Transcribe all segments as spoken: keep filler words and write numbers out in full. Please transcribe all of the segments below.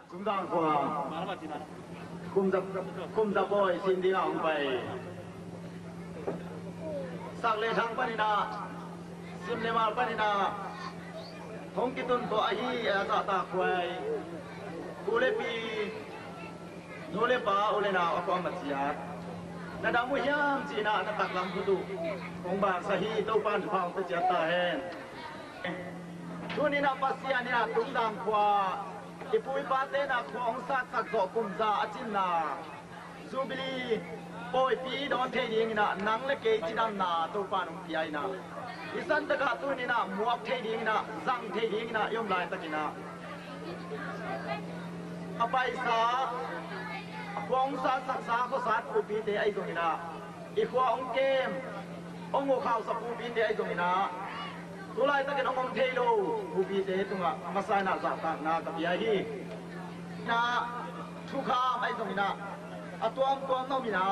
chúng ta qua cùng tập cùng tập bồi xin đi học bài sang lễ thang panina sim lê mal panina thông kí tuần to ahi ta ta quay ule pi nole pa ule na apa maciat na damu hiam cina na taklam kudu kong bang sahi tau pan phang ta jata hen tunina pasian ya tungdang kwa ipui pate na khong sat sak zo kum za achin na zubili poi pi don the ding na nang le ke chidam na to pan um pi ai na isan ta ka tunina muak the ding na zang the ding na yom lai takina apai sa khong sat sak sa ko sat pu pi te ai zo ina i khwa ong kem ong ngo khao sa pu pi te ai zo ina tulai ta ken ong thei lo pu pi te tunga masai na za ta na ka pi ai hi na thu kha ai zo ina atuam tuam no mina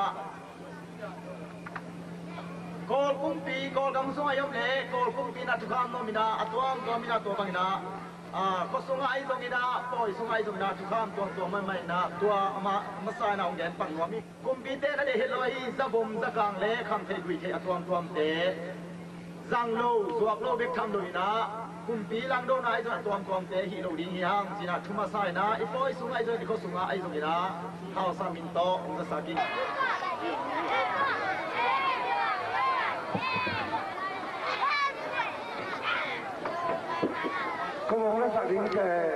kol kum pi kol gam so ayom le kol kum pi na thu kha no mina atuam tuam mina to bang ina à có số ai trong đó, tôi số ai trong đó chụp phim tuang tuang mai mai na, tua ama masai na ông gen pang wami, kum pi te na de hello hi, za bom za kang le kham thei gui thei tuang tuang te, zang lo, zuak lo bek tham loi na, kum pi lang do na ai trong tuang tuang te hi lo ding hi hang, sina thuma sai na, ipoi số ai trong di ko số ai trong đó, hao sa min to, za sa king. không có xác định cái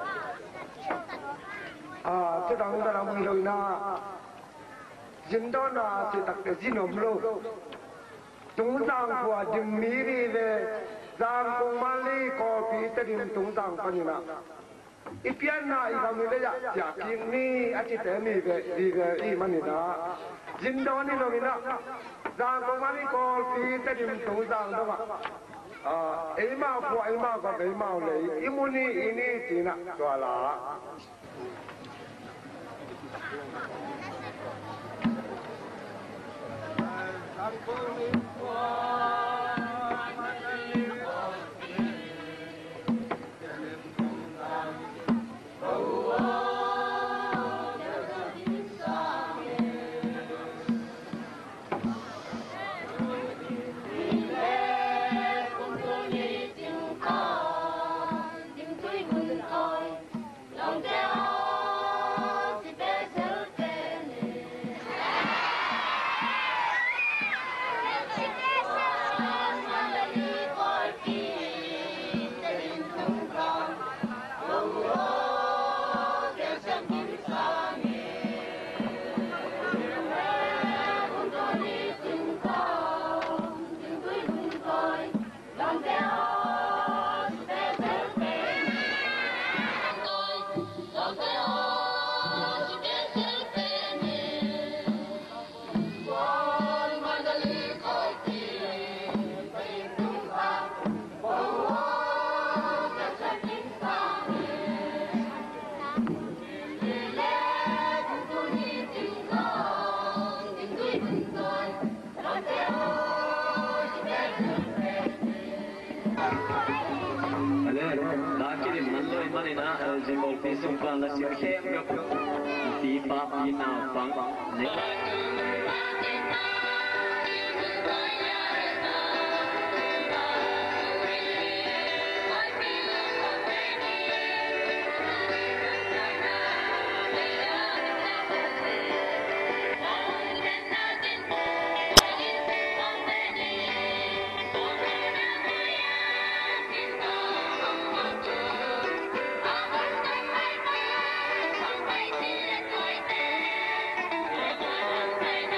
à cái đó là làm người na dân đó là chỉ đặt cái gì nôm lô tung tăng qua dìm mì đi về giang công mali có bị tự nhiên tung tăng cái gì na ít pian na ít làm người đấy ya kinh ni ở chỉ thế mi về đi về đi mà ni đó dân đó ni lo na giang công mali có bị tự nhiên tung tăng đó mà à, em mau qua em mau qua em mau lấy, em muốn đi ini chỉ nè, đó là. Sungkan la sim khem gap ti pa pi na pang ne Bye.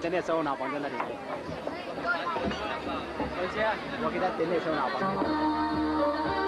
真的手拿帮着那里。而且我给他真的手拿帮着。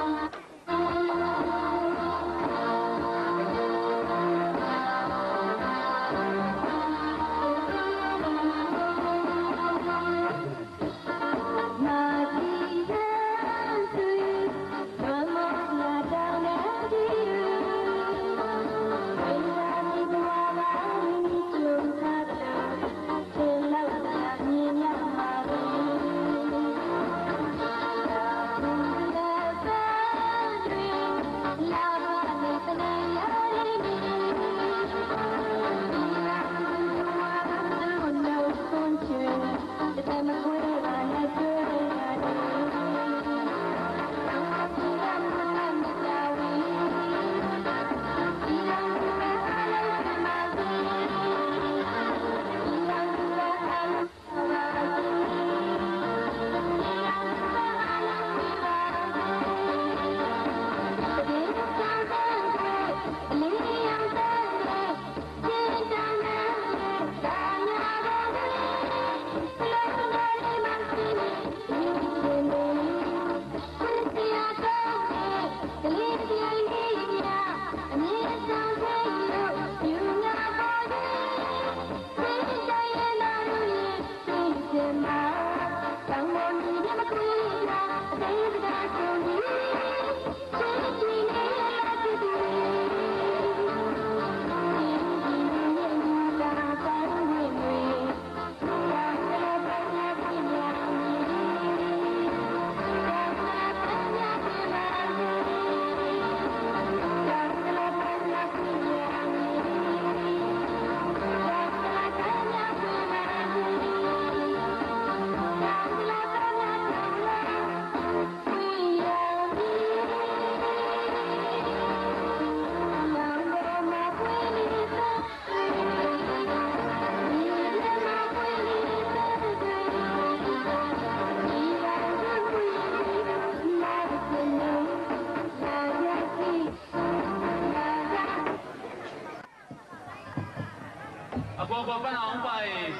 qua qua ban ông phải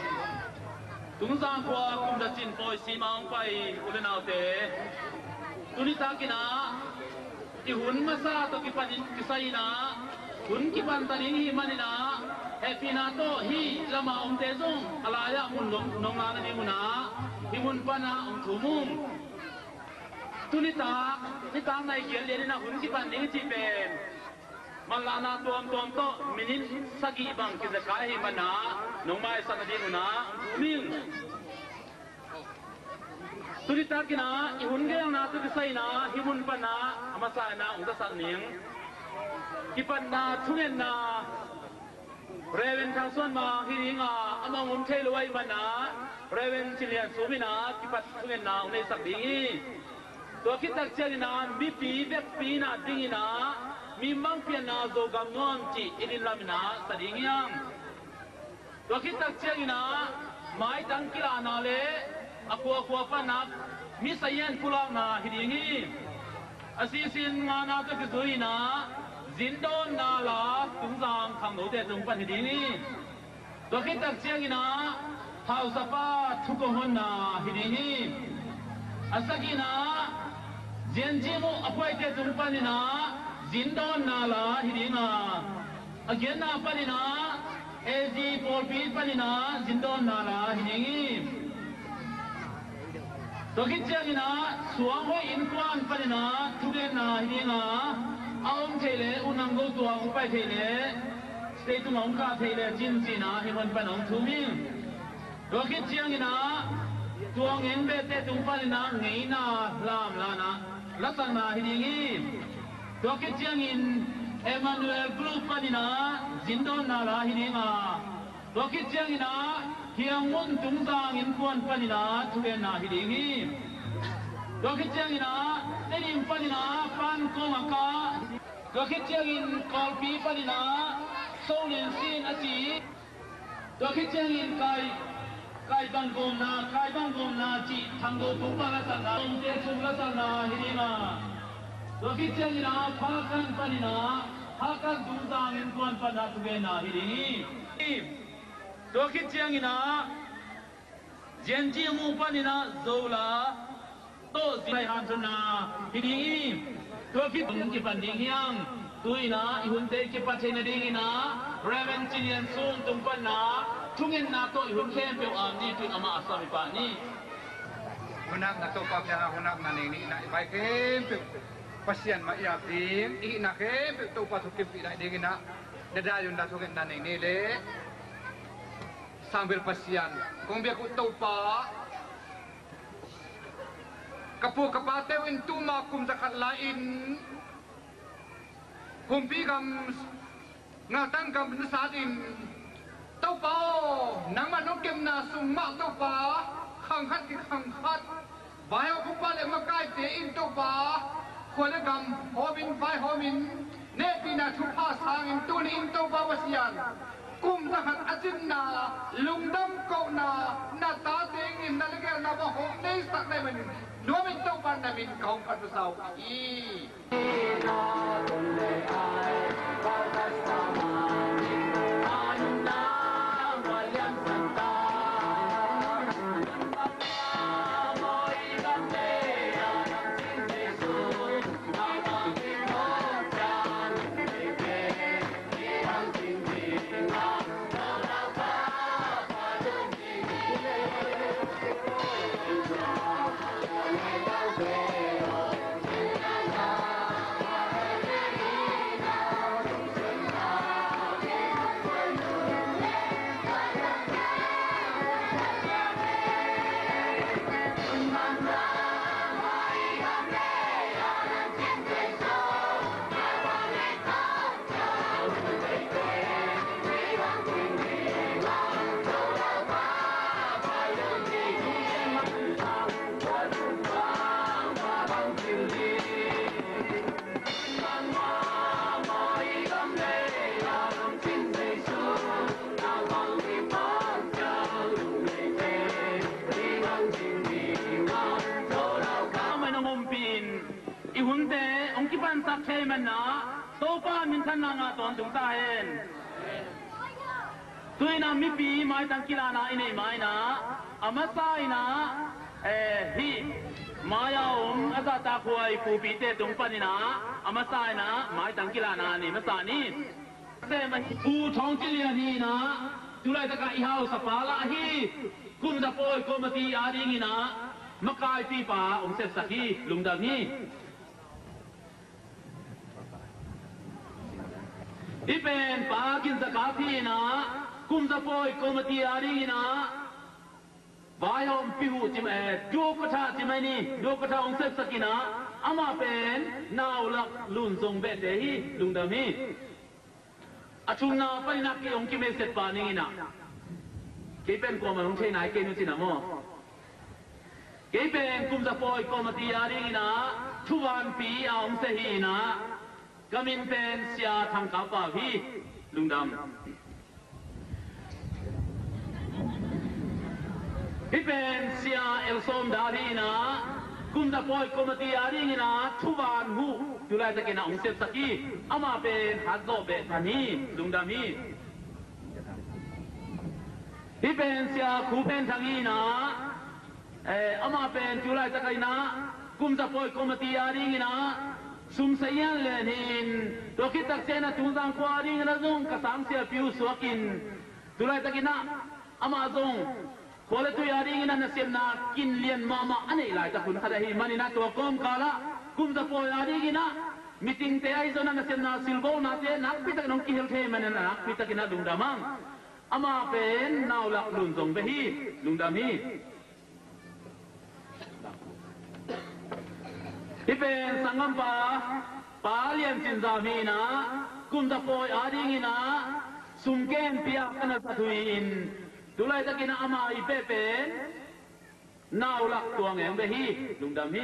đúng ra qua cùng đã chín phôi xí mà ông phải ulen nào thế tu ni ta kina i hun masa to ki pan ki sai na hun ki pan tani hi manina happy na to hi lama ông te zong alaya mun long nong na ni muna hi mun pana ông thu mum tu ni ta ni ta nai kian le na hun ki pan ni chi ben Malana tuam tuam to minin sagi bang kita kai mana nomai sanadi nuna ming turita kina ihun ge na tu sai na himun pana amasa na ungda san ning kipan na thungen na reven thang son ma hiringa amang um theloi mana reven chilian sumina kipat thungen na unai sak dingi to kitak chelina mi pi bek pi na dingina mi mang pian na zo gam non chi inin lamina sadingiam to kitak chelina mai tang kila na le akwa akwa panak mi sayen pula na hidingi asisin nga na to kizuina zindon na la tungzang khang no te tung pan hidingi to kitak chelina hausapa thukon na hidingi asagina jenjimu akwai te tung panina zindon na la hidinga again na panina ag for peace panina zindon na la hidingi to kitjangina suang ho in kwan panina thugen na hidinga aum thele unang go tuang pai thele stay tu ngong ka thele jin jina himon panong thuming to kitjangina tuang en be te tung panina ngeina lam lana lasana hidingi to kitjangin Emmanuel Group panina zindon na la hininga to kitjangina hiang mun tungzang in kuan panina thugen na hidingi to kitjangina tenim panina pan komaka to kitjangin kolpi panina solin sin achi to kitjangin kai kai bang gom na kai bang gom na chi thanggo pupala sana te chungla sana hininga to kitjangina phakan panina hakan dungzang in kuan pana thugen na hidingi ตัวคิดเชียงอีนะเจียนจีมูปานินะโซลาโตสิไปหันชนะทีนี้ตัวคิดถึงกิปันดิงยังตุยนะอีหุ่นเตกิปันเชนดิงนะเรเวนจิเนียนซุงตุงปันนะทุ่งเงินนาโตอีหุ่นเข้มเปียวอามนี่ตุยอามาอาสามิปานี่หุ่นนักนักโตกับยาหุ่นนักนันนี่นะไปเข้มเปียวpasien mak ya tim i nak ke tu pa tu ke pi dai dingin nak dada yun da so ke nan ni le sambil pasien kong bia ku tu pa kapu kapate win tu ma kum zakat lain kum pi gam ngatang gam nasadin tu pa nang ma nok kem na sum ma tu pa khang khat ki khang khat bai ku pa le ma kai te in tu paคนละกำหอมินไฟหอมินเนปีนาทุพาสางอินตุนอินโตบาวสยันกุมทหารอาจินนาลุงดำเกานานาตาเตงอินนาลิเกนาบะหงเนสักได้มันนัวมินโตปันนามินกองปันสาวอีเทมันนะโตป้ามินทันนางาตอนตุงตาเห็นตัวน้ำมิปีไม้ตังกีฬานาอินไอไม้นะอามาไซนะเอฮีมายาอมอาซาตาควยปูปีเตตุงปานินะอามาไซนะไม้ตังกีฬานานี่มาสานี่แต่มันปูท้องจิเลียนี่นะจุลัยตะกะอีฮาวสปาละฮีกุมตะโปยโกมตีอาดิงินะมะกายปีป่าอมเสพสักฮีลุงดำนี่อีเป็นปากินสกาพีนะกุมสะโพยโกมตีอารีนะวายอมพิหูจิมเอดูกระทาจิมนี่ดูกระทาองเซฟสกินะอามาเป็นนาวลักลุนทรงเบเตฮีลุงดามีอาชุนนาไปนักกิองกิเมเสปานีนะเกเป็นกอมันองเชนายเกนุสินะโมเกเป็นกุมสะโพยโกมตีอารีนะทุวันปีอาองเซฮีนะกามินเป็นเสียทางกาป่าพี่ลุงดำพี่เป็นเสียเอลซอมดารีนะกุมตะปอยกุมตีอารีนะทุบานหูจุลัยตะเกนะองเซฟสกีอามาเป็นฮัตโตเบธานีลุงดำนี่พี่เป็นเสียคูเป็นทางนี้นะเอออามาเป็นจุลัยตะเกนะกุมตะปอยกุมตีอารีนะซุมเสียนเลนินตัวคิดตักเซนะตุงซังควาริงนะซงกษังเสียผิวสวกินตุไลตะกินะอามาซงโคเลตุยาริงนะนเสียนากินเลียนมามาอันนี้หลายตะคุณขดาฮีมันนะตัวกอมกาละกุมตะโพยาริงนะมิติงเตไอโซนะนเสียนาซิลโบนาเตนักพิตักน้องกิเฮลเทมันนะนักพิตักินะลุงดามังอามาเป็นนาวลักลุนซงเบฮีลุงดามีที่เป็นสังกัมปาปาเลียนจินซามีนะกุมตะโพยอาดิงินะสุมเกนเปียกันสัตุอินตุไลตะกินะอามาอีเปเป็นนาวลักตัวแงงเบฮีลุงดำฮี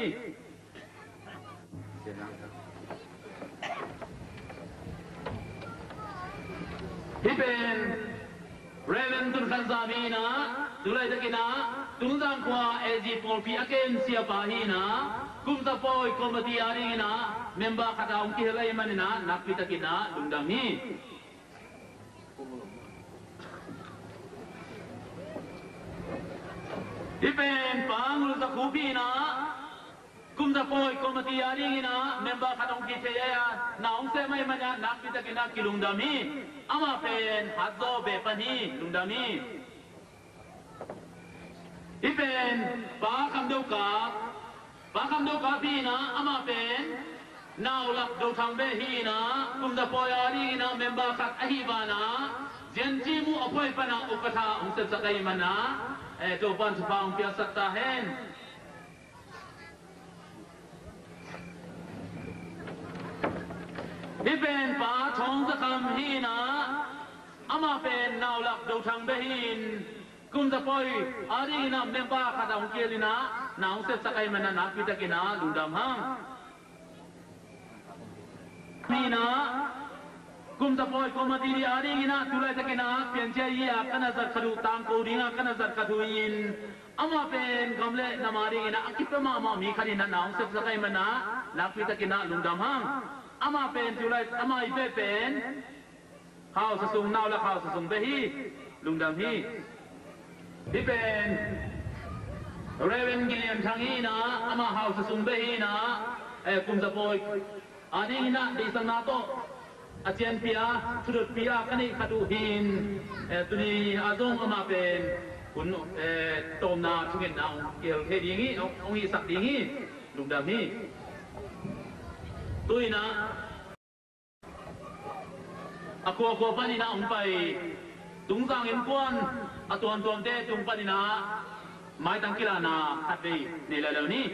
ที่เป็นเรเวนตุนคันซามีนะตุไลตะกินะตุนซังควาเอจิปอลปีอาเกนเซียปาฮีนะกุมตะโพยกุมตีอารีนะเมมบาคาตาองกิเฮลัยมันนะนักพิตากินะลุงดำฮีที่เป็นปางรุสคูพีนะกุมจะปอยกรมติยารีนะเมมเบอร์ขัดองกิเทียน้องเซไม่มันนักพิจารณากิลุงดามีอามาเป็นฮัตโตเบปนีลุงดามีที่เป็นปาคำดูกาปาคำดูกาพีนะอามาเป็นนาวลักดูทำเบฮีนะกุมจะปอยารีนะเมมเบอร์ขัดอหิบานะเจนจีมูอภัยปนาอุปถาองเซสกัยมันนะเอตัวปันสุภาองเปียสัตตาเฮนที่เป็นป่าทองสะคำฮีนะอามาเป็นนาวหลักดูทางเบหินกุมจะปอยอารีนะเมมบ้าขัดองเกียรินะนาวเสพสกายมันนักพิจารณาลุงดำฮังนี่นะกุมจะปอยกุมมาตีรีอารีนะตุลาตะกินะเปลี่ยนใจยี่อากันนัดขดูตามกูดิ้งอากันนัดขดูยินอามาเป็นกำเล่นามารีนะคิดว่ามามามีขันนะนาวเสพสกายมันนะนักพิจารณาลุงดำฮังอามาเป็นจุลัยอามาอีเปเป็นข้าวสะสมนาวและข้าวสะสมเบฮีลุงดำฮีที่เป็นเรเวนกิเลียนทางฮีนะอามาข้าวสะสมเบฮีนะเอกุมจะปอยอันนี้นะดีสังนาโตอาเจียนเปียสุดเปียกันนี่ขัดูหินเอตุนีอาจงอามาเป็นคุณเอตมนาทุกเงินนาเกี่ยวเทดีงี้องค์อีสักดีงี้ลุงดำฮีตุยนะaku aku pani na umpai tungkang impuan atuan tuan te tung pani na mai tangkila na hati ni lalau ni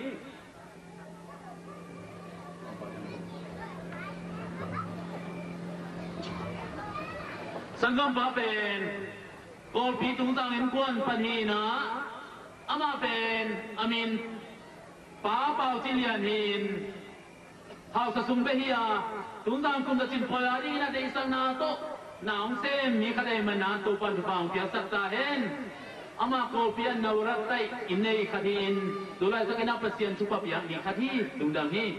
sanggam pa pen kol pi tungkang impuan pani na ama pen amin pa pau chilian hin hao sa sumbe hiya tundang kum da chin poyari na de isang na to naong sem mi kadai man na to pan pang pia sakta hen ama ko pian na urat tai inei khathin dulai sa kina pasien chupa pia mi khathi tundang hi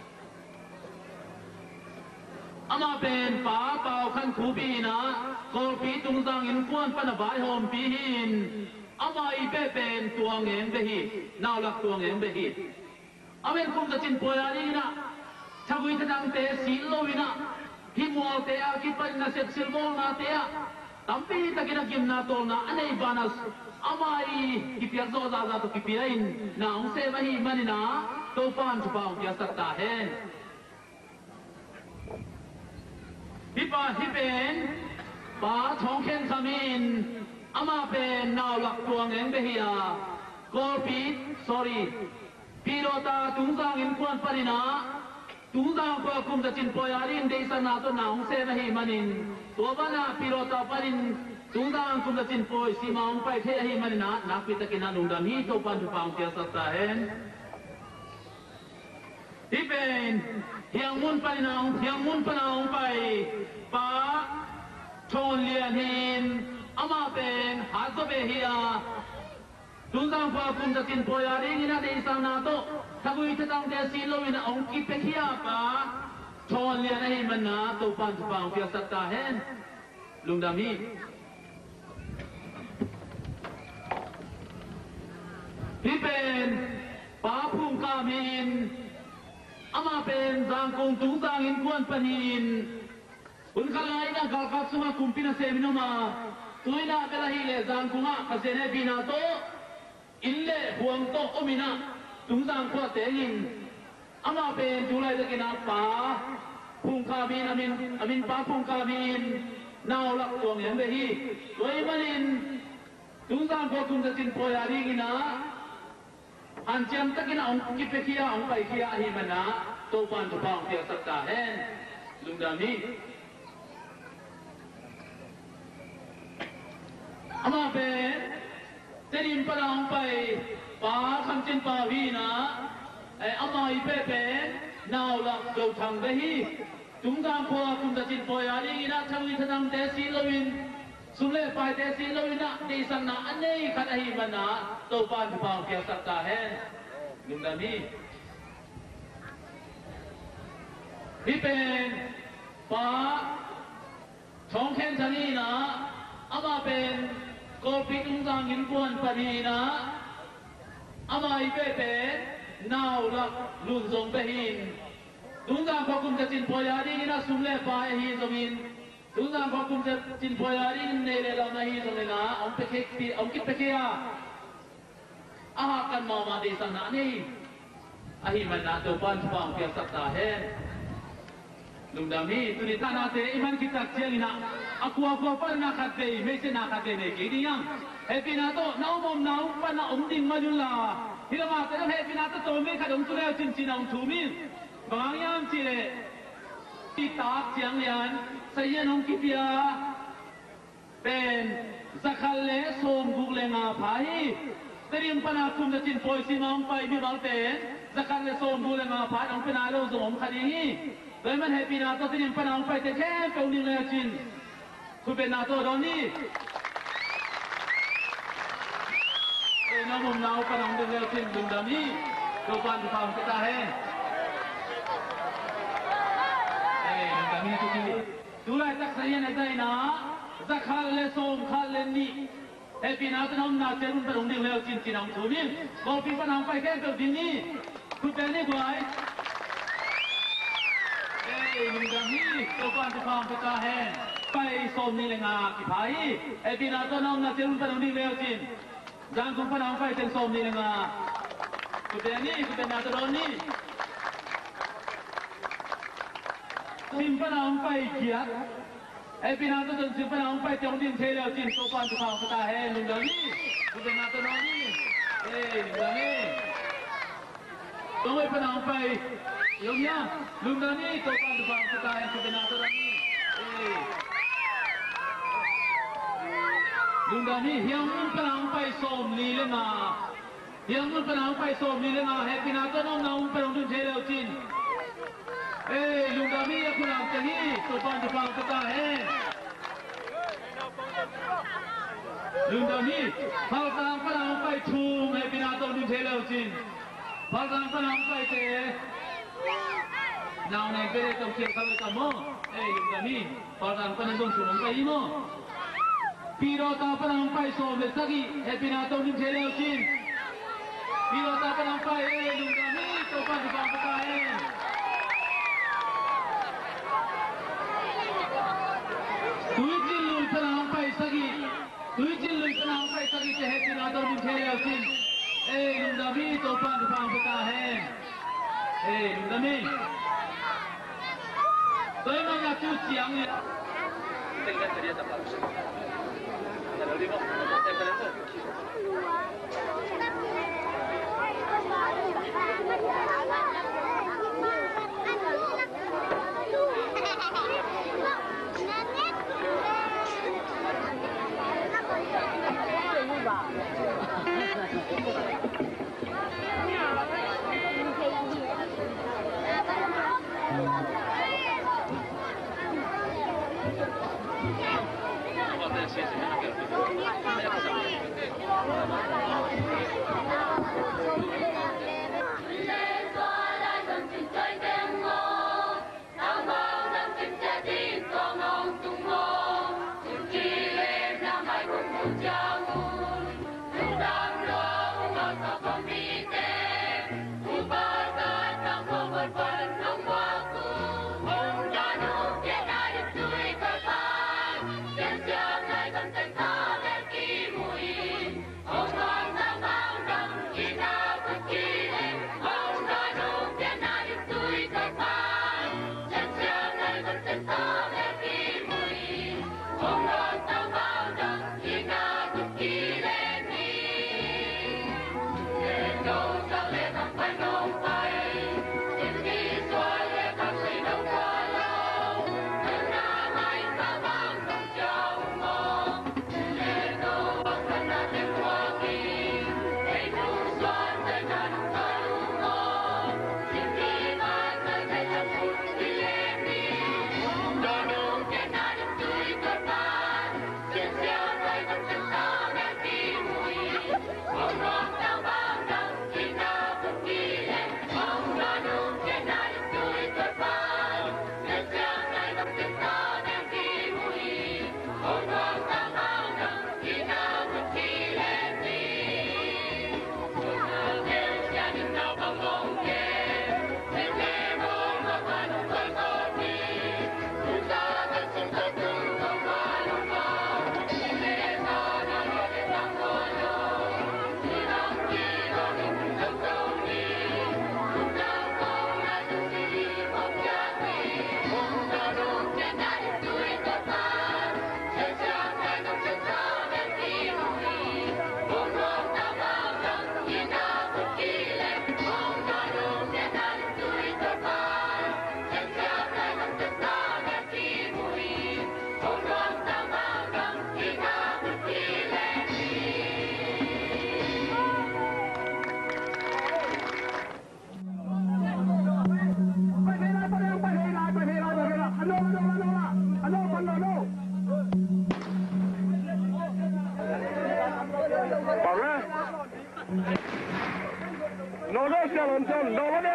ama pen pa pau khan khu bi na ko pi tungdang in kwan pan vai hom pi hin ama i pe pen tuang eng be hi naw lak tuang eng be hi amen kum da chin poyari na Chagui tadang te silo wina himwal te a kipan na set silmol na te a tampi ta kinagim na tol na anay banas amai kipiarzo za za to kipiain na ang se mahi manina to pan chupa ang kya sakta hen hipa hipen pa chongken kamin ama pen naw lak tuang eng behia kolpit sorry pirota tungsang in kuan parina tungdang ko kum da chin poyarin de isa na to naong se mahi manin to bana pirota parin tungdang kum da chin poy si maong pai the hi manina nakita kina nungdam hi to pan tu pang tia sakta hen ipen hiang mun palinang hiang mun panang pai pa chon lian hin ama pen hazo be hiya tungdang ko kum da chin poyarin ina de isa na to Kagui tatang dia silo ina ong kipekia pa chon lian ai mana to pan tu pang pia sakta hen lungdam hi pipen pa phung ka min ama pen jang kong tung tang in kwan panin un khalai na kal ka suma kumpina se minoma tuina bela hi le jang kunga kasene bina to ille huang to omina tungdang ko tengin ama pen julai de kina pa phung ka min amin amin pa phung ka min naw lak tuang yang be hi loi manin tungdang ko tung da chin poyari gina an cham takina ong ki pe kia ong pai kia hi mana to pan to pang tia sakta hen lungdam hi ama pen terin pa ong pai pa kham chin pa vi na ai amai pe pe naw lak do thang be hi tungdang ko kum da chin poyari ina thawi thanang te si lowin sumle pai te si lowin na ti sang na anei khat hi mana to pan pa pia sakta hen lungdam hi hi pen pa chong khen thani na ama pen ko pi tungdang in puan pani na amai pepe nau lak lun zong behin tunggang kokum te chin poyari ina sumle pa hi zongin tunggang kokum te chin poyari ne le la na hi zongina om pe khek ti om kit pe khia aha kan ma ma de sang na ni ahi man na to pan pang pia sak ta he lung dam hi tu ni ta na te iman kita chiang ina aku aku pa na khat de me se na khat de ne ki di yang happy na to nau mom nau pa na om ding ma yun la hi la ma te happy na to to me kha dong tu le chin chin ong thu min bang yam chi le ti ta chiang lian sai yan ong ki pia pen zakhal le som guk le nga phai terim pana kum da chin poi si ngam pai mi bal te zakhal le som guk le nga phai ong pena lo zom khadi hiเลยมันให้ปีนาโตที่นี่ปนองไปแต่แค่ตรงนี้เลยจินคุณเป็นนาโตตรงนี้เอ้น้องมุมนาปนองดึงเลยจินดึงดำนี้ตัวปันที่ฟังจะตาเฮเอ้ดึงดำนี้ทุกทีดูแลตักเสียในใจนะจะขาดเลยส่งขาดเลยนี่ให้ปีนาจะน้องนาเจ้ารุ่นปนองดึงเลยจินจินองถูมินบอกปีปนองไปแค่ตรงนี้คุณเป็นนี่กว่าลุงดำนี่ตัวการจะฟังประกาศแห่งไปสมนี่เลยงากี่ภายไอ้ปีนาตัวน้องน่ะเจ้ารุ่นปนองดีเวลจินจางคุณปนองไปเต็มสมนี่เลยงาคุณเป็นนี่คุณเป็นนาตัวนี้สิมปนองไปเกียรไอ้ปีนาตัวจนสิมปนองไปเจ้าดินเทเลจินตัวการจะฟังประกาศแห่งลุงดำนี่คุณเป็นนาตัวน้องนี่เอ้ลุงดำนี่ตัวไอ้ปนองไปยงยังลุงดานี่ตัวการฟังสไตล์สุดนาตัวนี้ลุงดานี่เฮียงมันพลังไปสมลีเลงาเฮียงมันพลังไปสมลีเลงาเฮปินาตัวน้องน้องไปลงทุนเทเลวจินเอ้ลุงดานี่คุณลำจะนี่ตัวการฟังสไตล์เฮลุงดานี่พลังพลังไปชูเฮปินาตัวทุนเทเลวจินพลังพลังไปเตะnào này về trong chuyện sao vậy mò, eh yung kami, parang panandong sumong kayo mo. Pero ta parang pay so mesagi, eh pinataw ng Jeleuchin. Pero ta parang pay, eh yung kami, to pa di bang pagkain. Tuwicin luy parang pay sagi, tuwicin luy parang pay sagi, eh pinataw ng Jeleuchin. Eh yung kami, to pa di bang pagkain. Eh yung kami. Tôi mà nhà chú chiang này. Tình cảm thấy rất là vui. Là đâu đi không? Em phải đến rồi. Let's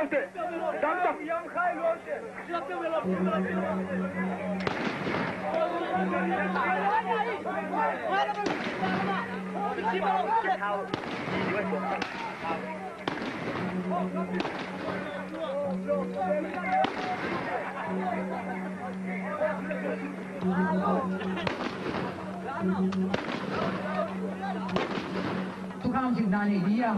te dam tak yang khai lo te tukang cinta ni dia.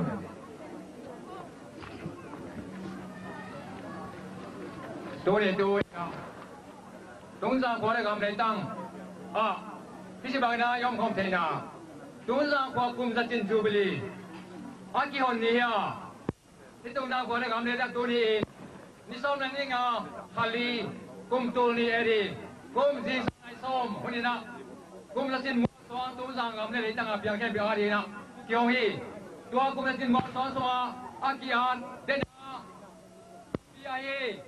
多年多呀，东山过来咁嚟當啊，必須把那用空聽啊，東山過咁實踐做不哩，啊幾好你啊，你東山過來咁嚟得多年，你ซ้อมนั่นนี่อ่ะฮัลลีกุมตัวนี่เอดีกุมซีไอซ้อมคนนี้นะกุมละสินมัวซ้อม東山咁嚟ตั้งอ่ะเพียงแค่เพียงอะไรนะเกี่ยวฮีตัวกุมละสินมัวซ้อมซ้อมอ่ะกี่อันเด่นอ่ะพี่ไอ้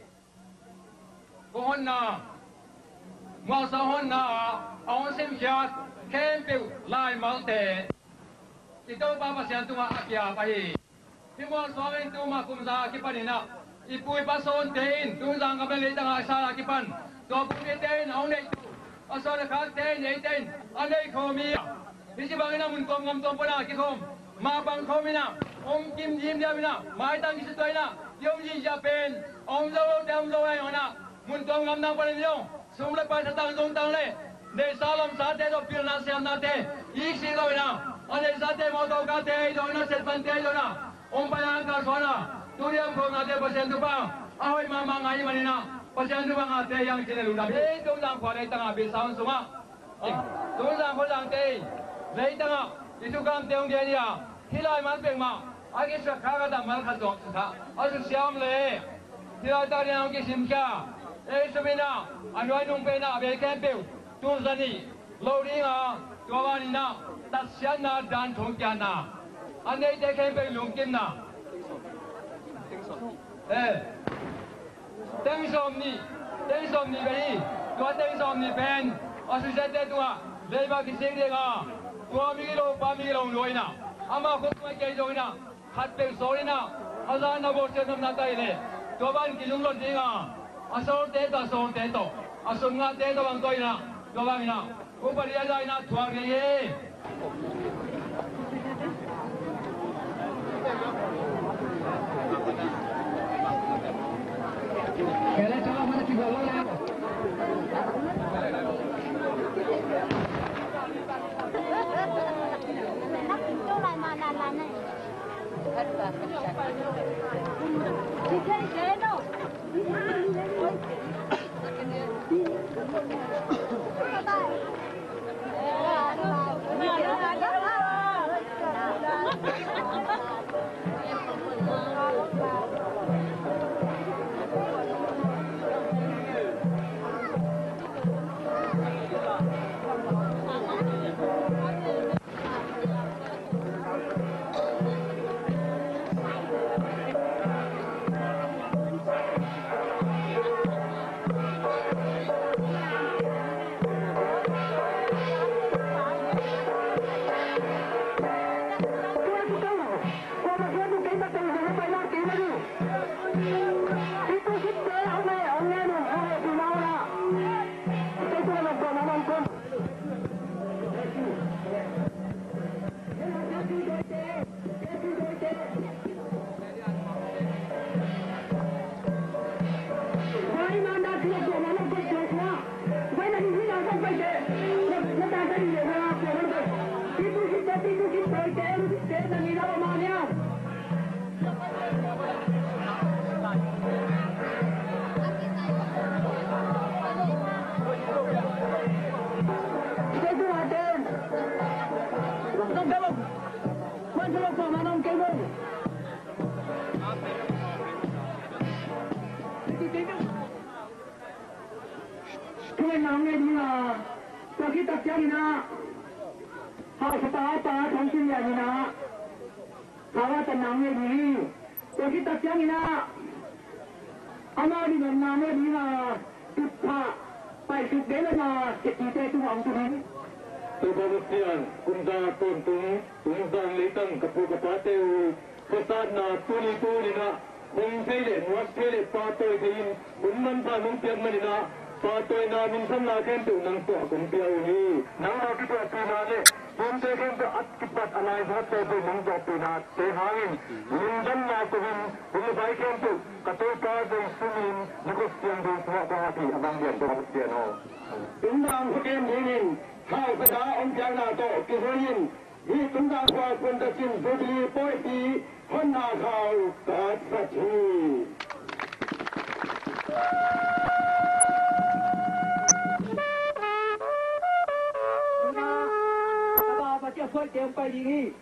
คนน่ะมัวซ้อมคนน่ะเอาสิมเขียดเข้มปิวลายมังเตะที่ตัวป้ามาเสียตัวอ่ะกี่อ่ะไปที่มัวซ้อมเป็นตัวมากุมซากี่ปนินะIpui pason tein, tungzang kabeli tengah salah kipan. Dua puluh tein, awalnya itu. Asal dekat tein, tein, aneh komi. Bisi bangina munkom ngam tom pona kikom. Ma bang komina, om kim jim dia bina. Mai tang kisi tu ina, yom ji japen. Om zawo dam zawo yang mana. Munkom ngam nang pona niyo. Sumle pa sa tang zong tang le. De salam sate do pil na siam nate. Iksi do ina. Aneh sate mau tau kate do ina setpan te do na. Om payang kasona. Turiam ko ngate pasien tu bang, ahoy mama ngai manina, pasien tu bang ngate yang sini luda. Eh, tu lang ko lei tengah bisau semua. Tu lang ko lang tei, lei tengah itu kam teong dia dia. Hilai man peng ma, agi sakara da mal khazok sa. Asu siam le, hilai tari ang kisim kya. Eh, sabina, anwai nung pena abe kempeu, tu zani, loading ah, tu awani na, tasyan na dan thong kya na. Anei te kempeu lungkin na. Eh, teng som ni, teng som ni beri, tua teng som ni pen, asu sete tua, leba kising dia ka, tua mingilo pa mingilo loi na, ama ko tua kay loi na, hat pe sorry na, hazan na bo se nam na tai le, tua ban kilung lon ding a, asor te to asor te to, asor nga te to bang toi na, tua bang na, ko pariya dai na tua ke ye. Kaya coba mana tiga bola ya. Kebahagiaan, kumda tuntung, tuntung litang kapu kapateu, kesana tuli tuli na, Hùng thế lệ nuốt thế lệ ba tôi thì in cũng mình phải muốn tiền mình na ba tôi na mình sắm na khen tụ năng tụ cũng tiêu hi năng nào cái tụ na lệ hùng thế khen tụ ắt cái bắt anh ấy phát tôi năng tụ tụ na thế hàng mình dân na tụ mình hùng phải khen tụ cái tôi ta tôi sumin những cái tiền tôi thua qua thì anh biển tôi không tiền hồ chúng ta có tiền gì nhìn khai cái đó ông cha na tổ cái gì nhìn vì chúng ta qua quân ta xin vô đi bôi đi hơn nào khảo cả sát chi ba ba chưa phơi tiền bay đi đi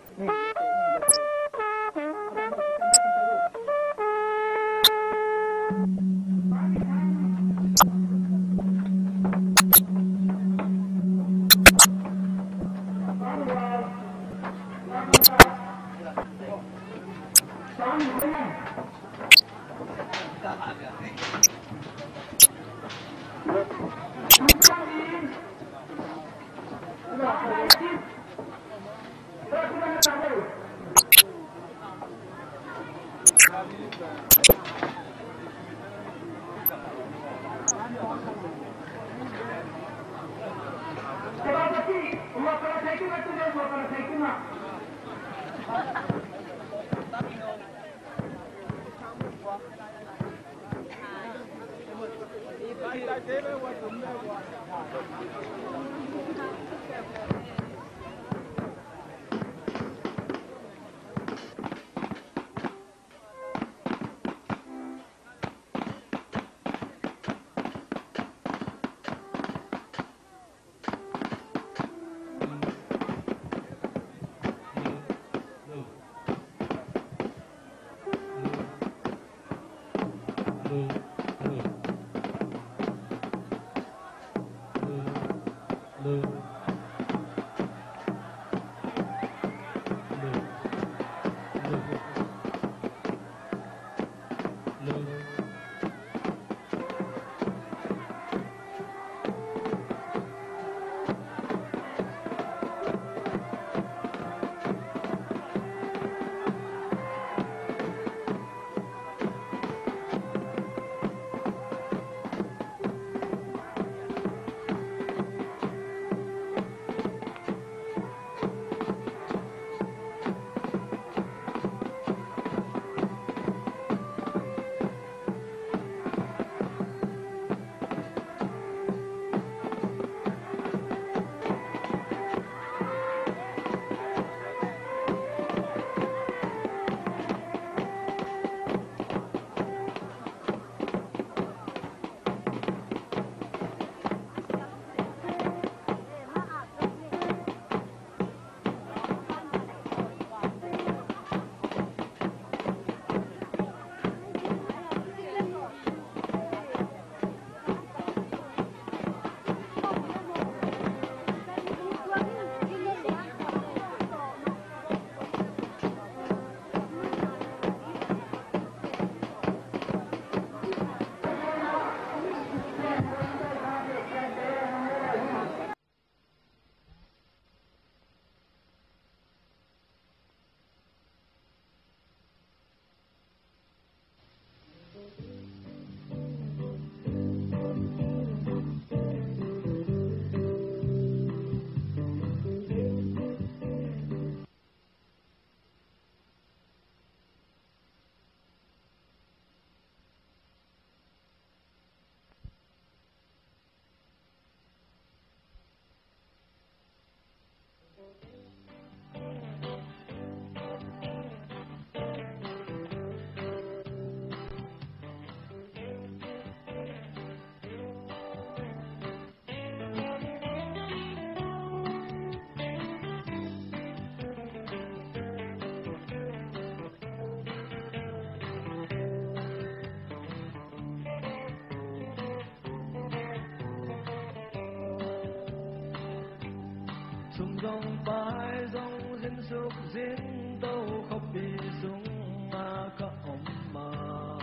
sông dòng bãi dòng diễn sục diễn tâu không bị sung mà có ông mà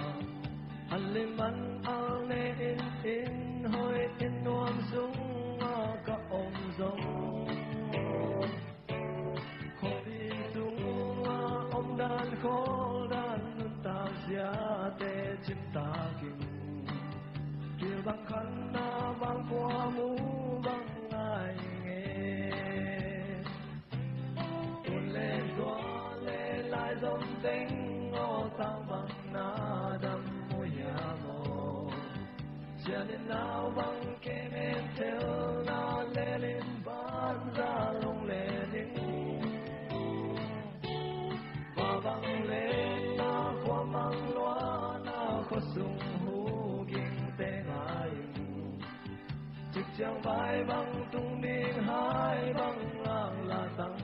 anh lên bắn ao lê in in hơi in nuông sung mà có ông dòng không bị sung mà ông đàn khó đàn ta già bằng khăn na bằng qua mũ bằng ai nghe tuôn lên xóa lên lại dòng tính ngô sang bằng na đâm môi nhà mồ chia lên nào bằng kê men theo na lê lên bán ra lông lê đến và bằng lên na qua mang loa na khó sung hú kinh tế ngài trực chẳng vai bằng tung điên hai bằng làng là tăng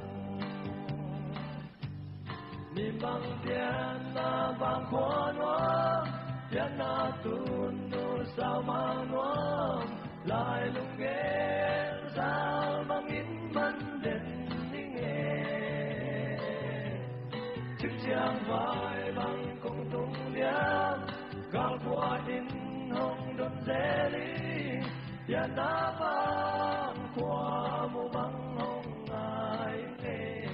niềm bằng tiền na bằng khoa noa tiền na tuôn nô sao mang noa lại lung nghe sao bằng in mân đến nghe trực chẳng vai bằng công tung liang gal qua in hồng đôn dễ lý tiền na bằng qua mù bằng hồng ai nghe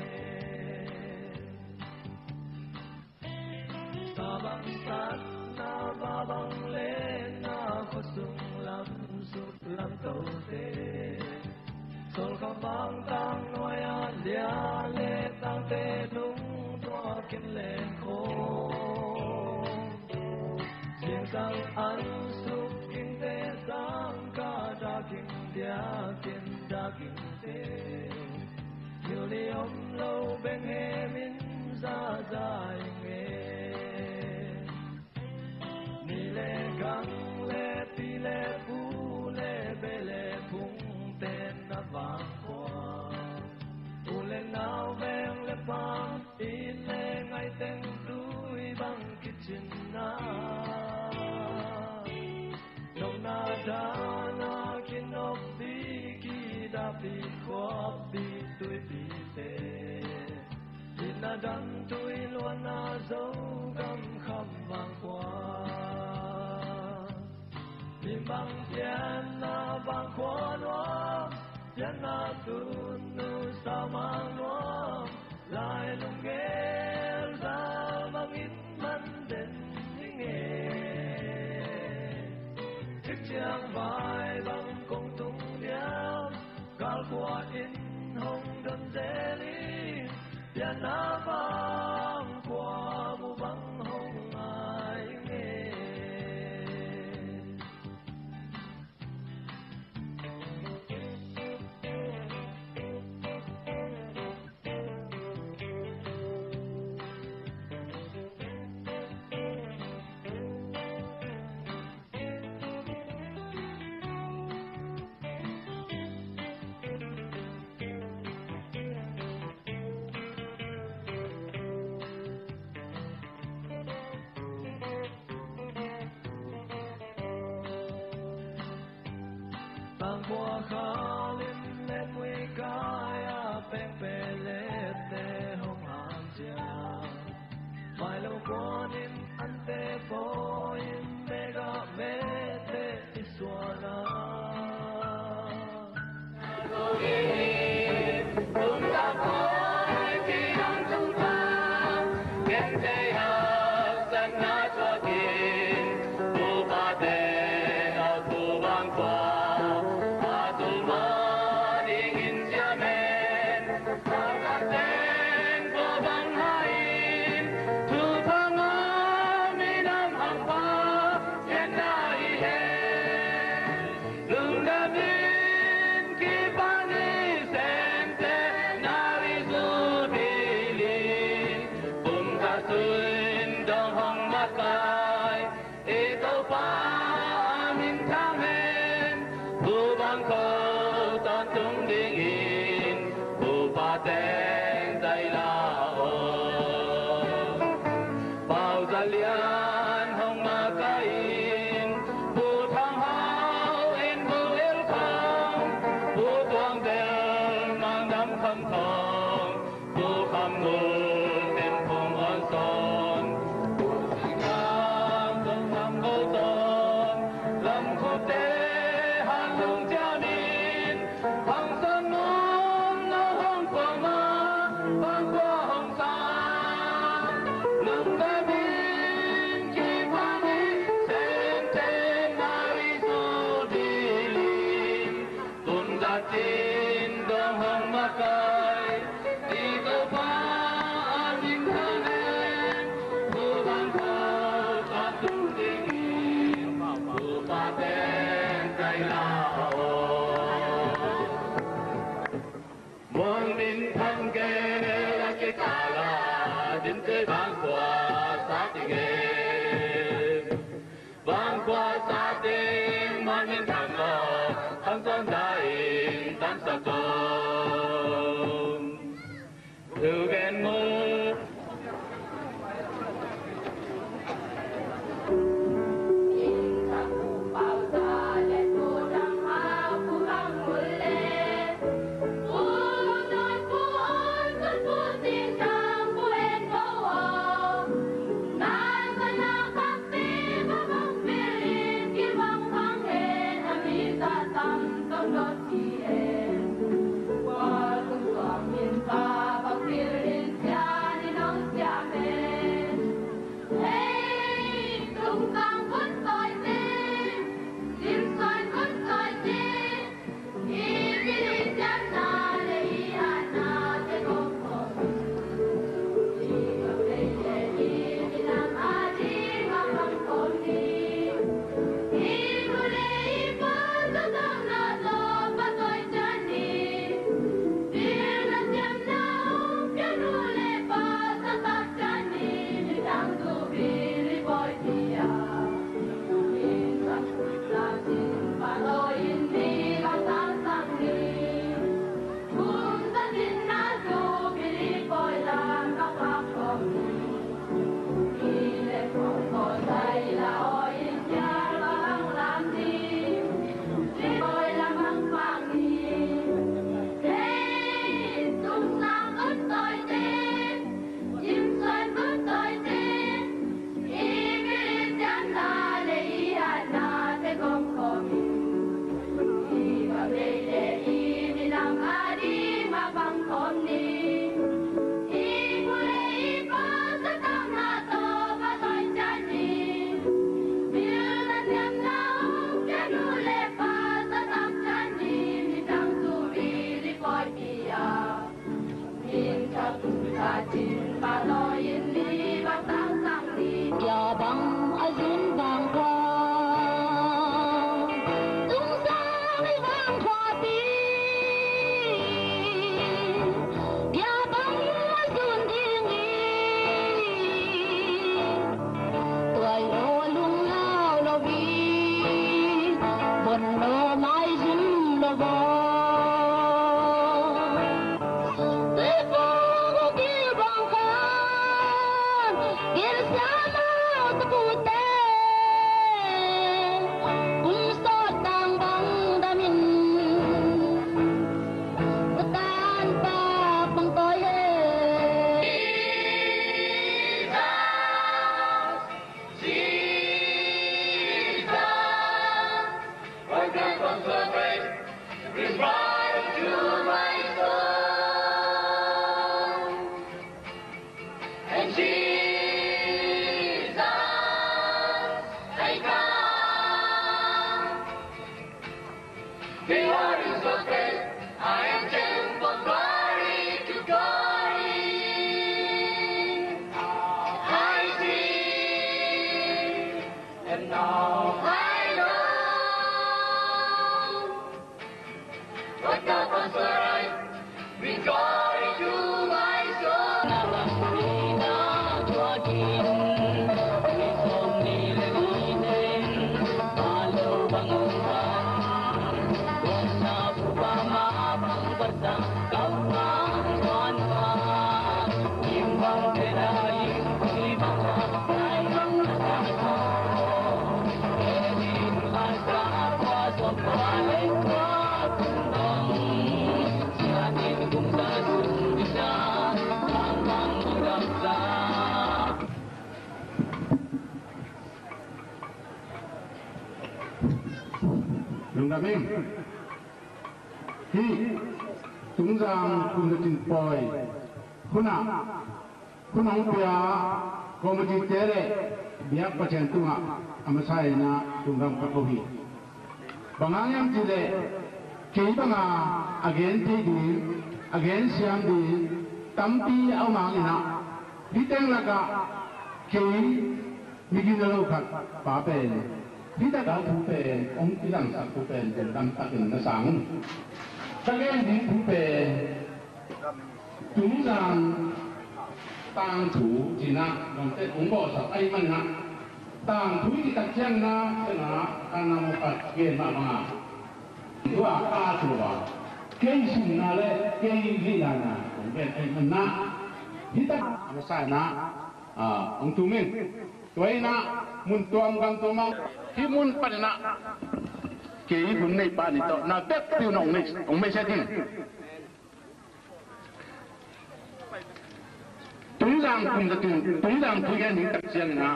sa bằng sát na ba bằng lên na khó sung lắm sút lắm tàu tê sol không bằng tăng nói an dia lê tăng tê đúng toa kiếm lên khô riêng sang ăn súp kinh tế sang cả đa kinh dia kinh đa kinh tế nhiều li ông lâu bên hè min ra dài nghe ni lê găng lê pi lê phu lê bê lê phung tên na vàng qua u lê nào ven lê pang in lê ngay tên đuôi bằng kitchen na nông na đa na kin ốc bi ki đa bi khop bi tuổi bi tê in na đan tuổi luôn na dấu găm khăm vàng qua niềm bằng tiền na vàng khoa noa tiền na tuôn nu sao mang noa lại lung nghe ra bằng in mân đến nghe chiếc chiang vai bằng công tung điao gal qua in hồng đôn dễ lý tiền na vàng qua mù bằng hồng ai nghe Bang qua khá lên lên mùi kaya bèn bè lết tê hông hàm chia vài lâu qua nín ăn tê bó in mê gà mê tê ít xua na Hãy subscribe bang qua sa tình bang qua sa tình man men thang ngõ thang son đại tan sa công từ ghen mơ Mình khi chúng rằng cùng được trình bày khôn nào khôn nào bia có một chiếc chế đấy bia có chén tung à ama sai na chúng rằng các bố bằng anh em chỉ đấy kỹ bằng à again thì đi again siam đi tâm ti ao mang đi na đi tên là cả kỹ mình cái lâu khát bà bè đi ta搞土地，我只能實土地就咁得人嘅省。得嘅啲土地，總上当土只那我们在红包上哎们哈，当土的大江呢，是哪看那么把给嘛嘛，我阿说吧，给什么嘞？给你那那，我们哎们那，你看我晒那啊，我们面，对那，mun tuam kan tuam, himun pada na, kiri pun ni pada itu, na bet tu nong mes, nong mes setting. Tunggang pun betul, tunggang tu kan ni tak siang na.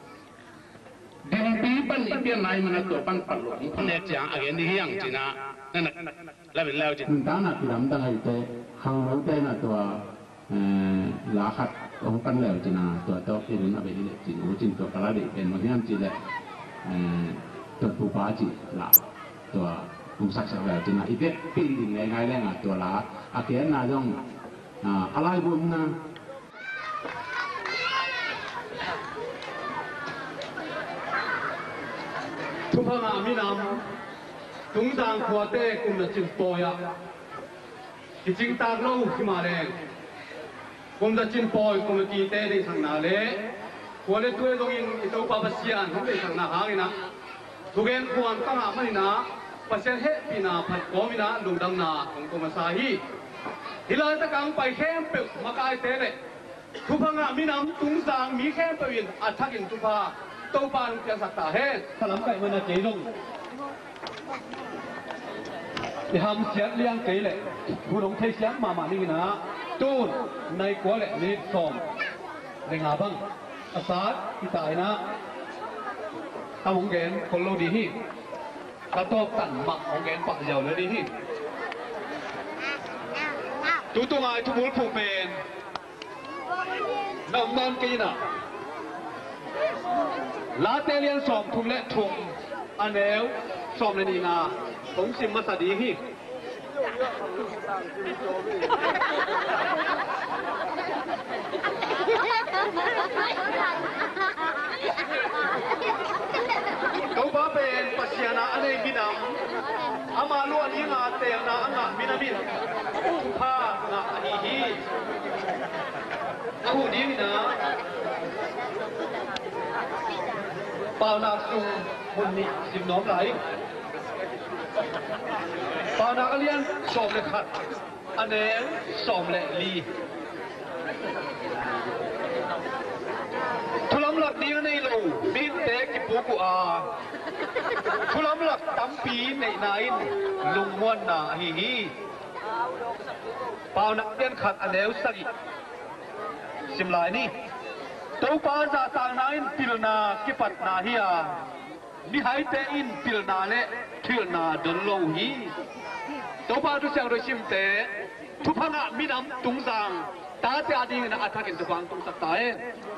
Di pan ipian naik mana tu pan palu, pan ni jangan agen di hiang cina, nak lebih lewat cina. Tentang nak kiram tentang itu, hang laut na tu lahat. Ông pan lèo chỉ là tuổi tao khi đến là về đi chỉ nói chuyện tuổi cả đi bên mà hiện chỉ là tuổi phụ ba chỉ là tuổi ông sắc sắc lèo chỉ là ít biết pin thì ngày ngày lên à tuổi là à kia là dòng à alai buồn na thu phang à mi nam tung giang khoa tê cùng là chừng bòi à thì chừng ta lâu khi mà lên cùng là chinh bòi cùng là kỳ tê đi thằng nào lẽ, của lẽ tôi đồng in itau pa basian không để thằng nào hàng ina, thu gen kuan tăng hạ mấy na, basian hết pina phật có mi na lùng đăng na cùng cùng sa hi, thì là ta càng phải khem bự mà cái tê lẽ, thu phang à mi nam tung sang mi khem bự in à thắc in thu pha, tàu pa lùng tiếng sạc ta hết, ta làm cái mình là chế dung, thì ham xét liang cái lẽ, thu đồng thấy xét mà mà đi na. Tuôn nay quá lệ ni som lên ngã băng asat kita ina among gen kollo di hi kato tan mak ong gen pak jau le di hi tu tu ngai tu bul phu pen nam nam ke na la te lian som thum le thum anel som le ni na ong sim ma sa di hi Kau bapen pasiana ane binam, amalu ani ngate na anga binamin, pa na anihi, aku ni na, pau na sung bunyi sim nom lai. Bà nạc liên xóm lệ khát, anh em xóm lệ ly. Thu lắm lạc đi này lù, bin tế kịp bố của à. Thu lắm lạc tắm phí này nãy, lùng muôn nà hì hì. Bà nạc liên khát anh em sắc ý. Xìm lại ni. Tâu bà giả tàng nãy pil nà kịp bạch nà hi à. Mi hai tế in pil nà lệ, thil nà đơn lâu hi. Tâu bà tu sang rồi xìm tế, thu phang ạ mi nắm tung giang, ta tế adi ngân ạ thác in tu phang tung sắc tae.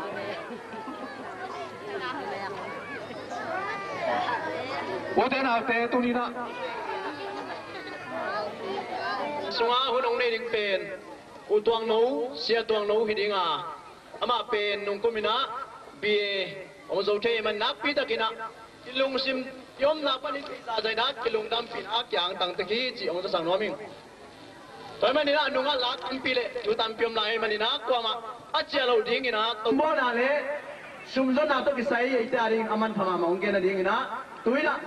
Bố tế nào tế tu ni na. Sunga hunong ne ding pen, u tuang nấu, sia tuang nấu hi ding à, ama pen nung kumina, bie, ông dâu thế mà nắp pi ta kina, ilung sim yom na panin sa zai na kilung dam pin ak yang tang taki chi ông ta sang noming. Toy man ina nunga la tam pi le, tu tam piom lai man ina kwa ma, achia lo ding ina. Mo na le, sum zo na to kisai ai ta ring aman phama mong ge na ding ina, tui na.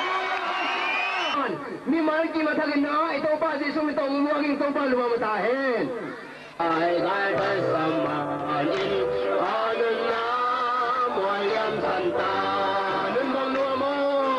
Mi mal ki matha kin na ito pa si sum ito muwaging to pa luma matahin. Ai gai gai samani anun na moyam santa nun bang nuwa mo.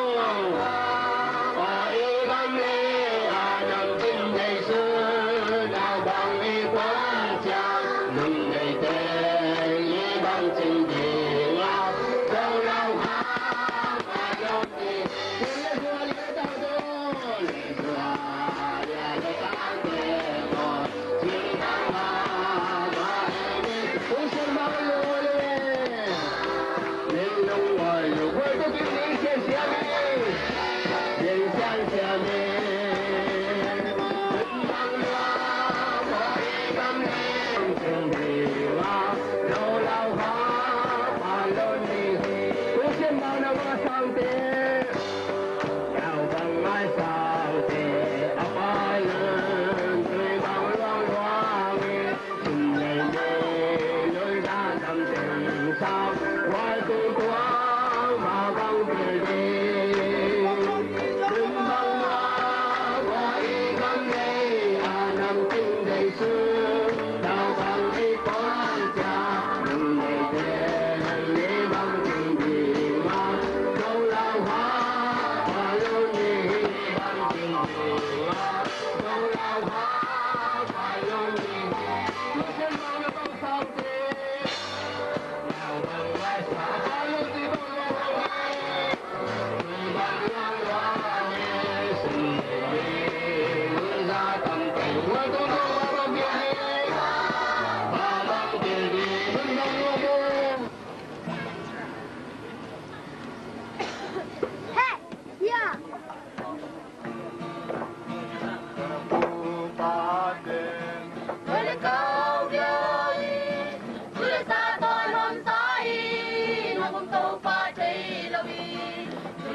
Ai gam le anam tin dei su na bang i quan chang nun dei te i bang chin di la dau lau ha ma lo ti le hu li ta do ra ya da ta de mo chi na ma ma ni fu shen ma lo le le lo wa lo wa do ki ni xian xia mi xian xian xia mi bang la mo i gam ni chung di la lo lau ha ma lo ni fu shen ma na ma sang te Chào bằng mai sao thì ấp ai lên tươi bằng loang loang chung ngày đêm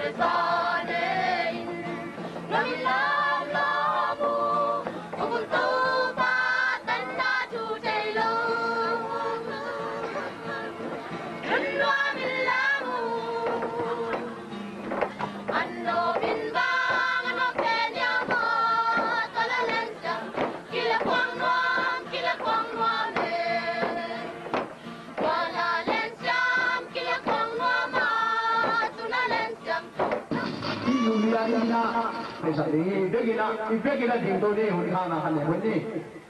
bây giờ đi biết cái nào biết cái nào tiền tôi đi hồn khang là hành hồn đi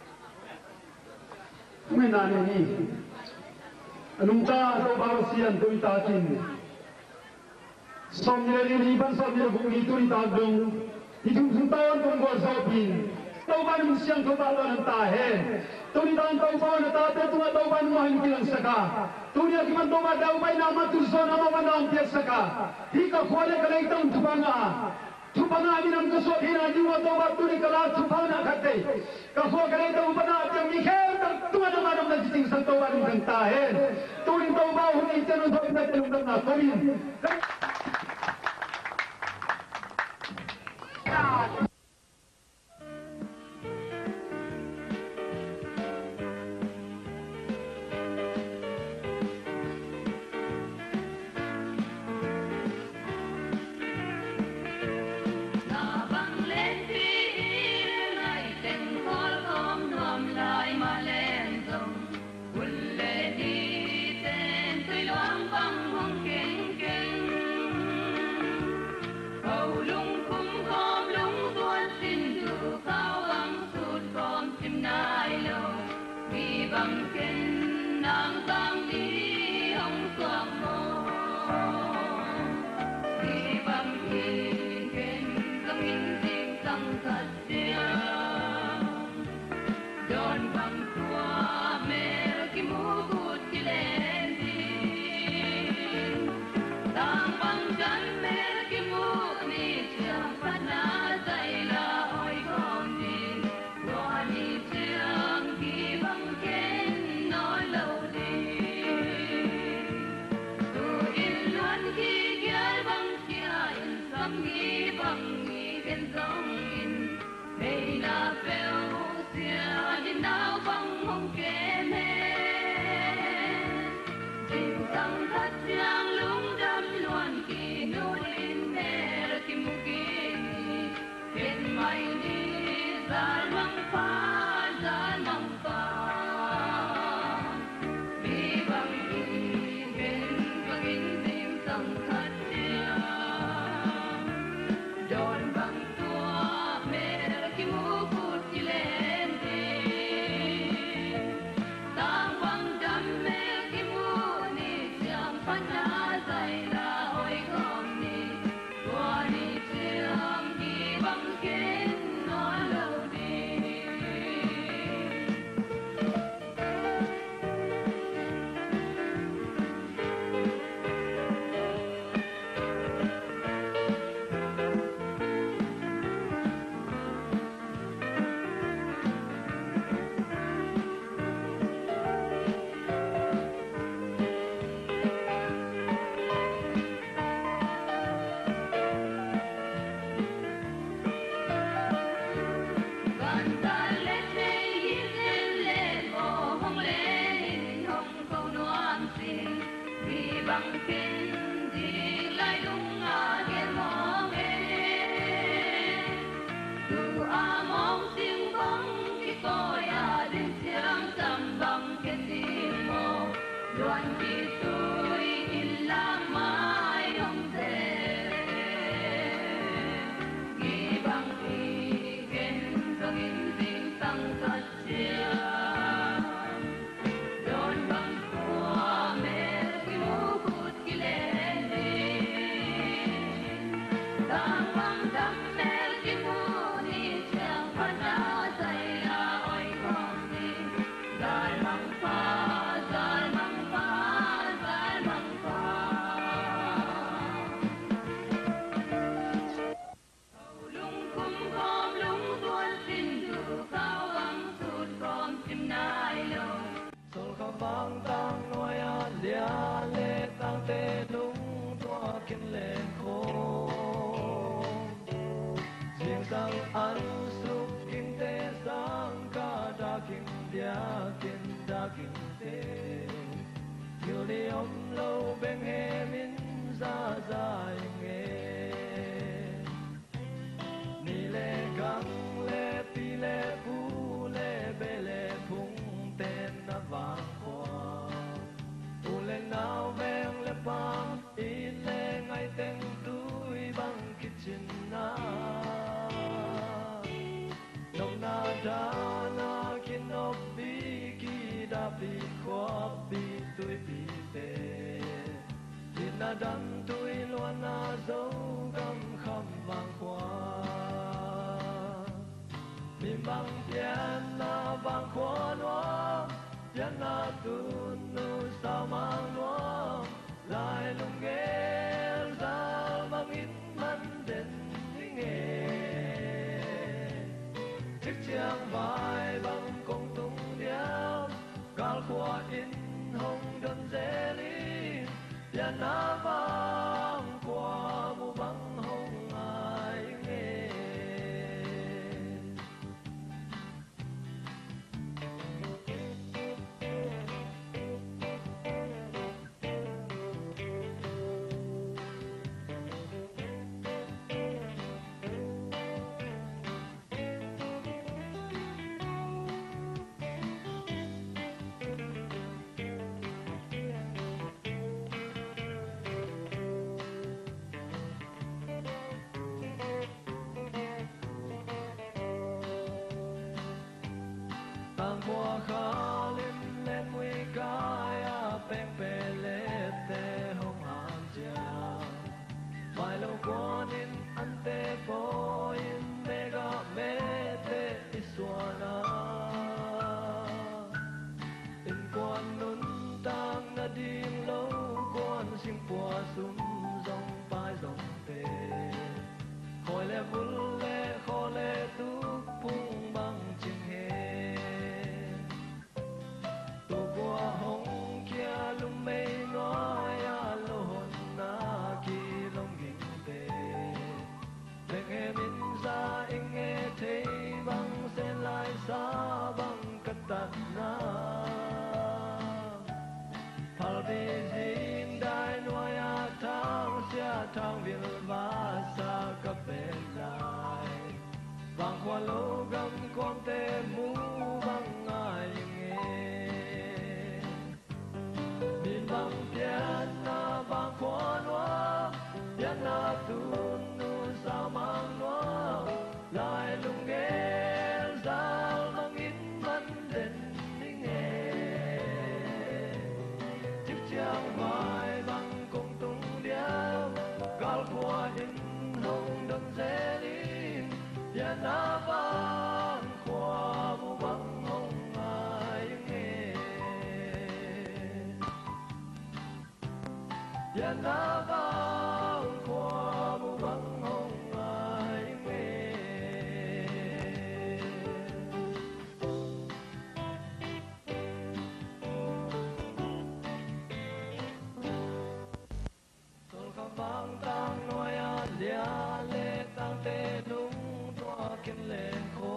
ไม่นานนี้นุ่มตาตัวบางเสียนตัวตาจินสมเด็จนี่บันสมเด็จบุญตัวตาดงที่ทุ่งสุนทรตรงกัวสอบพินตัวบ้านมุ่งเสียงตัวบ้านเราตาเห็นตัวนี้ตอนตัวบ้านตาเตตัวตัวบ้านมุ่งหินกิลังสกาตัวนี้ที่มันตัวบ้านดาวไปน้ำมันตุสนามาวันน้ำเทียสกาที่ก็ควรจะเลยต้องทุบังอาTupana ini nam kesok hina jiwa tobat tu di kelas tupana kate. Kasok kali tu tupana yang mikir tu ada mana mana jing sang tobat ni kentahen. Tu di tobat huni cenu tu kita cenu nak komin. Bang tang noya le tang te lung tua kin le ko sang an suk kin te sang ka da kin dia kin da kin te nhiều đi om lâu bên he min ra dài nghe ni lệ căng lệ pi lệ pu lệ bê lệ phung tên na vang qua u lệ nào ven lệ pam in lệ ngày tên túi băng kitchen na nông na da na kin op bi ki da bi khop bi túi bi te tin na đâm túi loan na dấu găm khăm vàng qua mìm băng tiền na vàng qua nó tiền na tu nu sao mang nó lại lùng nghe ra mang ít man đến nghe chiếc chiang vai bằng công tung điệu gal qua in hồng đơn dễ lý tiền na vàng qua mu băng hồng ai nghe mùa khá lên lên nguy cái à bên bề lệ tê hồng hàng cha vài lâu qua nên ăn tê phố in mê gà mê tê isuana in quan nun tang na dim lâu quan sinh qua sum dòng vai dòng tê khôi lệ vun lệ khô lệ tu phung bằng chim hè hồng kia lung mây nói a lô hồn na kỳ long hình tê bên em in ra in nghe thấy băng sẽ lại xa băng cắt tạt na phal đi zin đai nuôi a thang xia thang vil va sa cặp bên lại vàng qua lô gam con tê mu băng ai băng tiền na vàng qua nó tiền na tu nu sao mang nó lại lung nghe sao mang ít man đến nghe chiếc chiang vai băng cùng tung điệu gal qua in hồng đơn dễ đi tiền na vàng qua mu băng hồng ai nghe tiền na vàng qua mu băng hồng ai nghe tôi khám băng tang nói a lia lệ tang tê đúng toa kiến lên khô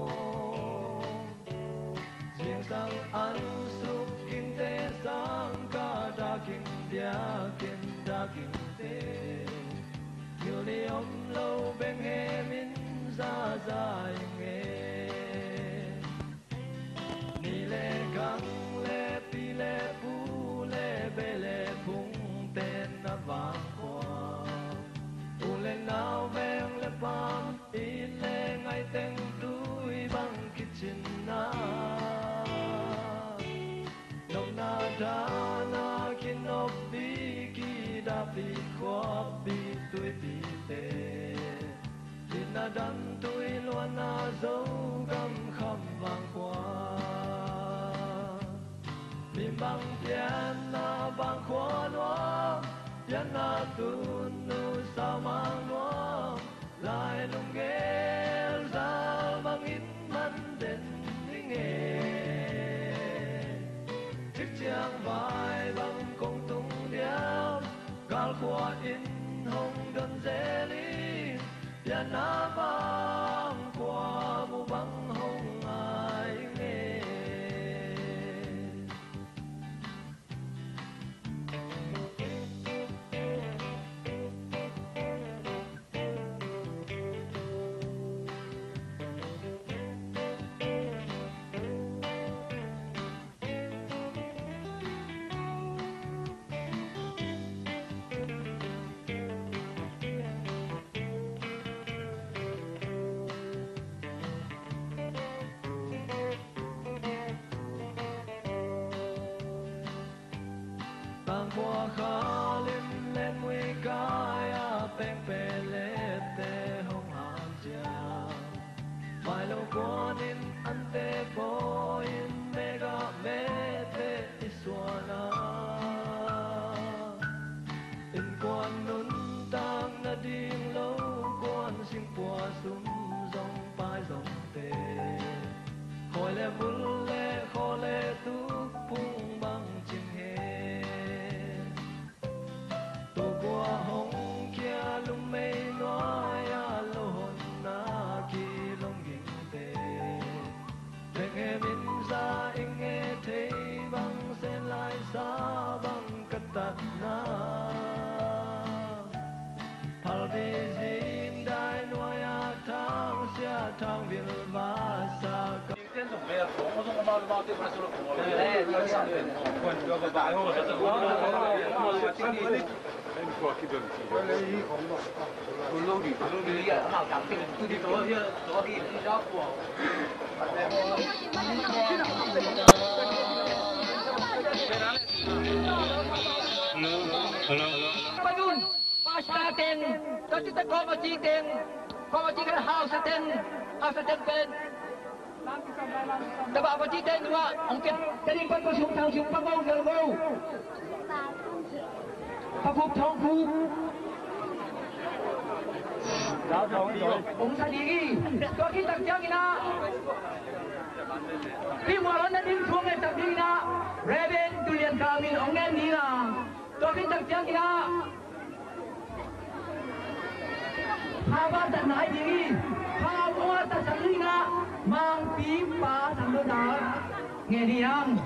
riêng sang ăn súp kinh tế sang cả đa kinh dia kinh đa kinh tế nhiều đi om lâu bên nghe min ra dài nghe ni lệ căng lệ pi lệ pu lệ bê lệ phung tên na vàng qua u lệ nào ven lệ pam in lệ ngày tên túi băng kitchen na nông na da na kin op bi ki da bi khop bi tui bi te tin na dan tui loan na dấu gam khăm vàng qua mìm băng tiền na vàng qua nó tiền na tu nu sao mang nó lại lung nghe ra mang ít man đến nghe chiếc chiang vai băng công tung điệu gal qua in hồng đơn dễ lý tiền na vàng giang mùa khó lên lên nguy cái bèn bè lệ tê hông hàm giang mai lâu qua nên ăn tê phố in mê gà mê tê isuana in quan nun tang na ding lâu quan sinh qua sum dòng pai dòng tê khôi lệ vun lệ khô lệ tu phung bằng chim hè tu qua hồng kia lung mây nói à lô hồn na kỳ lông ging tê rèn nghe min ra in nghe thấy bằng sen lại xa bằng cất tạt na palvi zin dai nói à thang xia thang vil va sa tiên dùng về phố có dùng bao bao tiêu mà số lượng của đấy nó sang tiền quần cho cái bài hồ sẽ dùng nó sẽ chính đi em qua cái đường chỉ cái này không được tôi lâu đi tôi lâu đi à mà cảm thấy tôi đi tôi here tôi đi đi ra của Payun, pasta ten, kasi ta ko machiken, ko machiken house ten, house ten pen. Taba machiken nga, ang kin, kanin pa ko sung thang sung pamaw na mo. Papup thong pup. Ông sa đi, có khi tặng trang ina. Khi mà nó đi xuống cái tặng đi na, Raven tulian kami ông nghe đi na, có khi tặng trang ina. Haba tặng nai đi, haba tặng sang đi na, mang pi pa thằng đó đã nghe đi ang.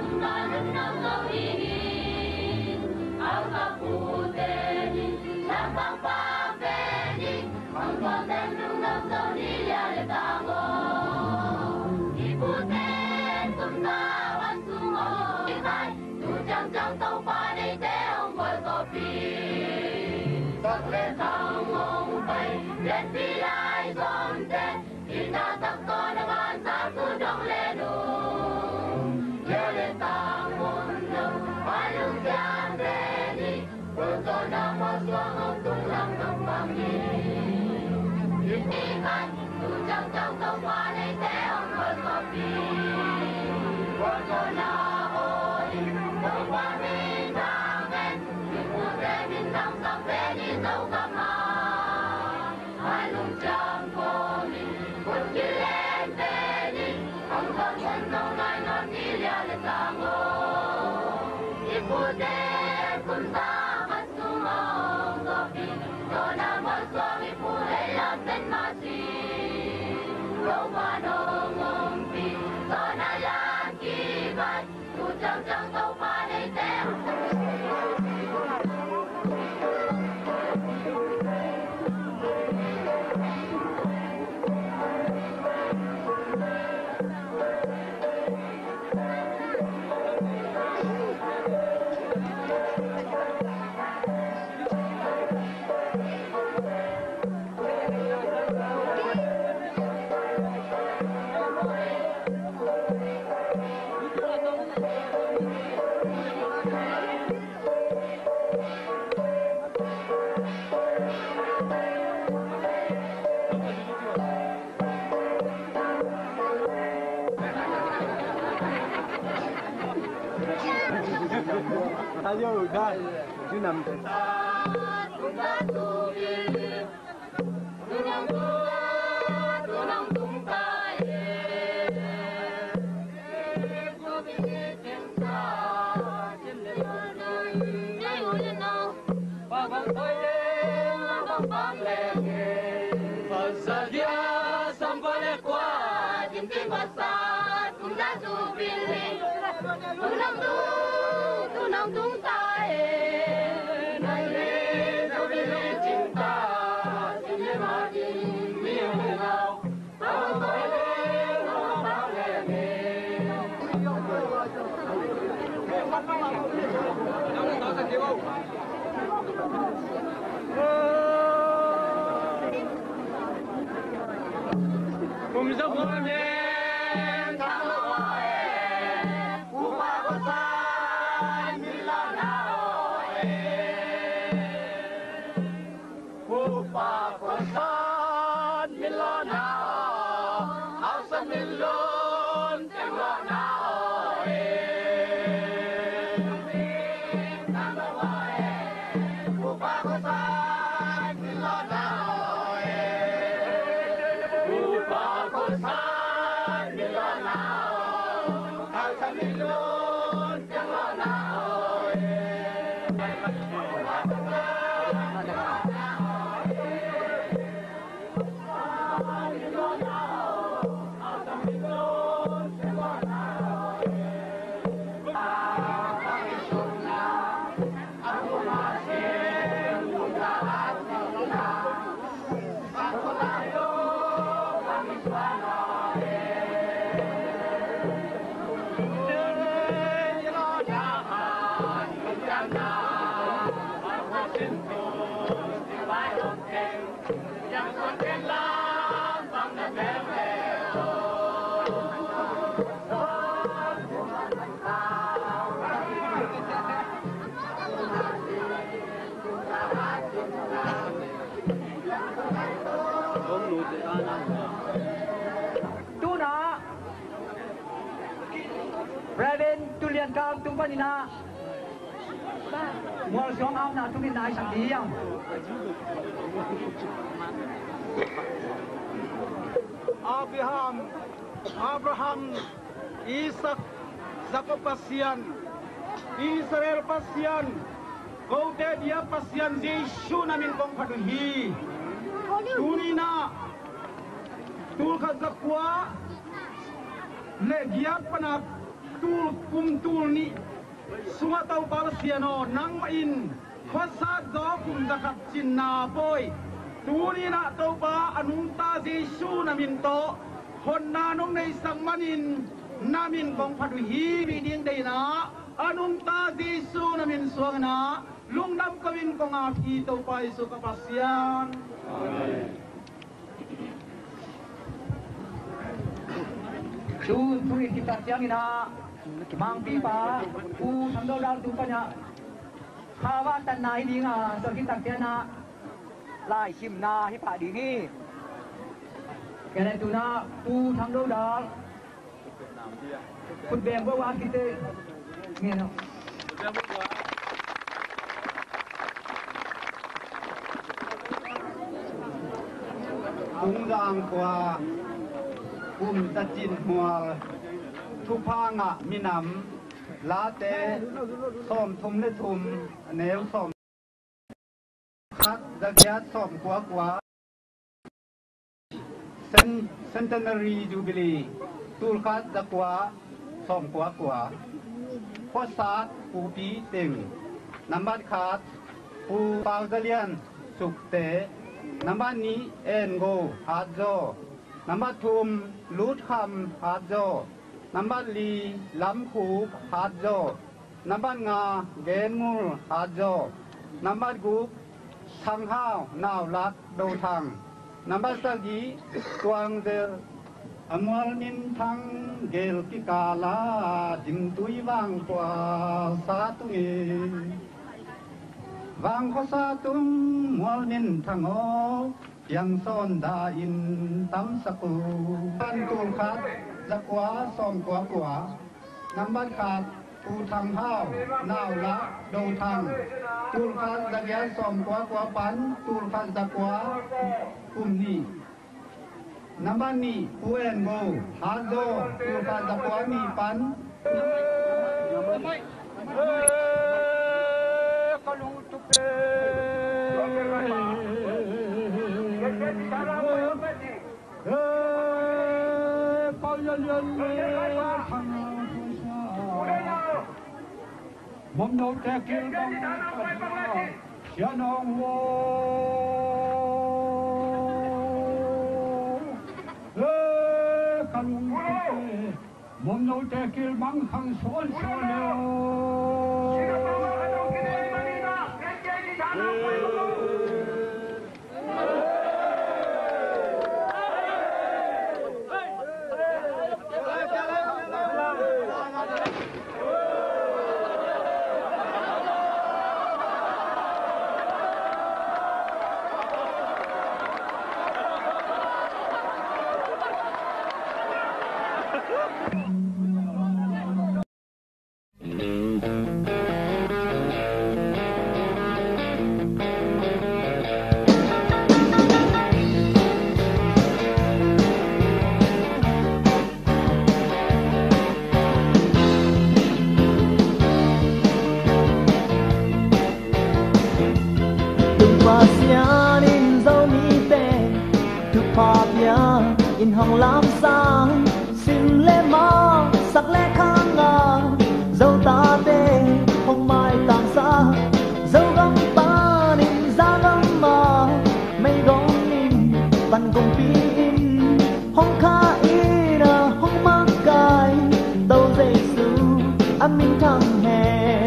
Ayo dah, tu nam tu. Cùng dốc con lên thang hoa em, cú hoa có sai như là nào Upa kosan milona, hausa milon temona eh. Upa kosan milona eh. Upa kosan milona, hausa milon temona tu na Raven tulian kam tung panina Mual siong am na tungin na isang diyang Abraham, Abraham, Isaac, Jacob pasian, Israel pasian, kau dia pasian Yesus namin kong paduhi. Tunina, tulkat zakwa, legiat panap, tul kum tul ni, sunga tau palasiano nang main, khosat do kum zakat cinna boy. Tunina tau pa anunta Yesus namin to, honna nung na isang manin, namin kong paduhi biding day na, anunta Yesus namin suang na, lungdam kawin kong api tau pa isu kapasyan. tu tu kita siang ina mang pipa u samdo dal tu panya hawa tan nai ding a so kita tiana lai sim na hi pa ding ni kene tu na u samdo dal put bem ko wa kita nghe no cũng giang qua cùng ta chín hoa thu pha ngạ mi nắm lá té xòm thum lê thum nếu xòm khát ra ghét xòm quá quá centenary jubilee tu khát ra quá xòm quá quá phó sát phú bí tỉnh nắm bắt khát phú bao gia liên sục tế Number ni engo hadzo. Number tum lut ham hadzo. Number li lam khu hadzo. Number nga genmul hadzo. Number gu thang hao nào lat do thang. Number sagi tuang de amol min thang gel ki kala dim tui wang kwa sa tu ngi. Vang khó xa tung mual min thang ô yang son da in tam sa ku ban tu khát za quá som quá quá nam ban khát tu thang hao nào lá đầu thang tu khát za ghé som quá quá pan tu khát za quá kum ni nam ban ni pu en go ha do tu khát za quá ni pan Kalung tupe, mong đâu trẻ kia đông xia nong wo ê kalung tupe mong đâu trẻ kia mang khang suan suan leo chụp phạt ya in hồng lam sang xin lê ma sắc lê khang ngà dâu ta tê hồng mai tàn xa dâu găm ta nín ra găm mà mây gom nín bàn công pin hồng kha ina hồng mang cài đâu dây su âm minh thăng hè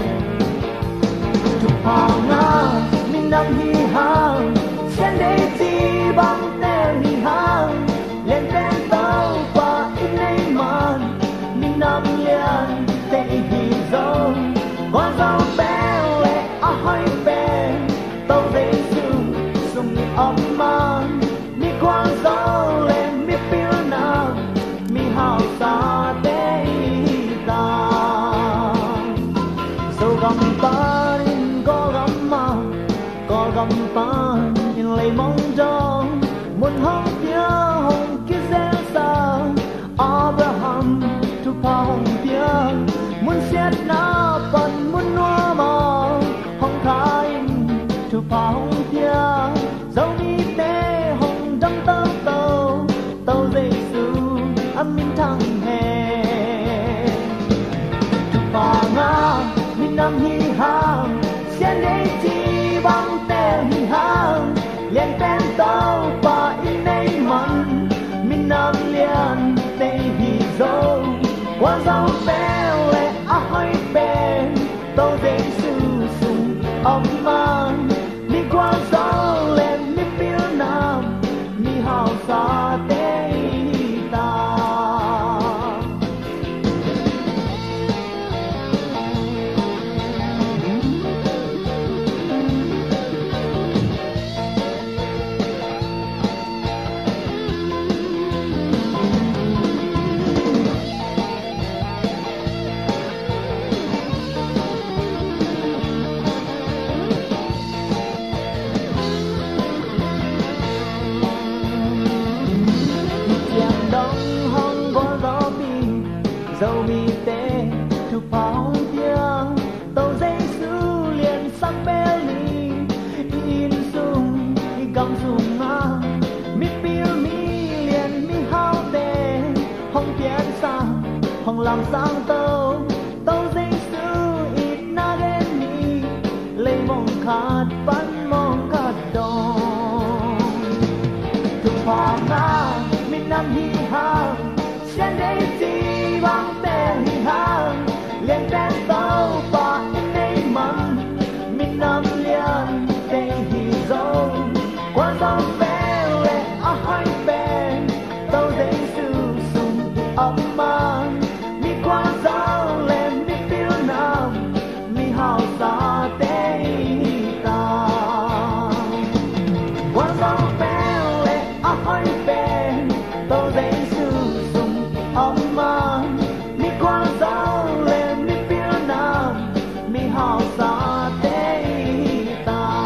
chụp hàng ngà minh năm hi hàng sen đê chi băng tê hi hàng lên tên tàu và in nay màn minh năm liền tê hi dâu con dâu bé lệ à hơi bé tàu dây su sung ấm man mi quan dâu lên mi piu na mi hào sa tê ta dâu gầm ta in có gầm mà có gầm ta in lấy mong cho muốn hông phía hồng kia dễ xa Abraham tu pa hồng phía muốn xét na phần muốn nuôi mò hồng khai tu pa hồng phía dấu đi tê hồng đâm tơ tàu tàu dây su âm minh thăng hè tu pa nga minh nam hi hàng sen đê chi băng tê hi hàng liền tên tàu và in nay mặn minh nam liền tê hi dâu qua dâu bé lệ à hơi bé tàu dây su sung ấm man mi qua dâu lên mi piu nam mi hào sa tê ta dâu mi tê chụp pháo tiếng tàu dây su liền sắc bé ly in sung đi cầm sung ma mi piu mi liền mi hao tê hồng tiền sa hồng làm sang tàu tàu dây su ít na gen mi lấy mong khát bắn mong khát đông chụp pháo na mi nam hi ha sen đê chi băng tê hi hàng lên tên tàu và in nay mặn minh nam liền tê hi dâu qua dâu bé lệ à hai bé tàu dây su sung ấm man mi qua dâu lên mi piu nam mi hào sa tê ta qua dâu bé lệ à hai bé tàu dây su sung ấm man mi qua dâu lên mi piu nam mi hào sa tê ta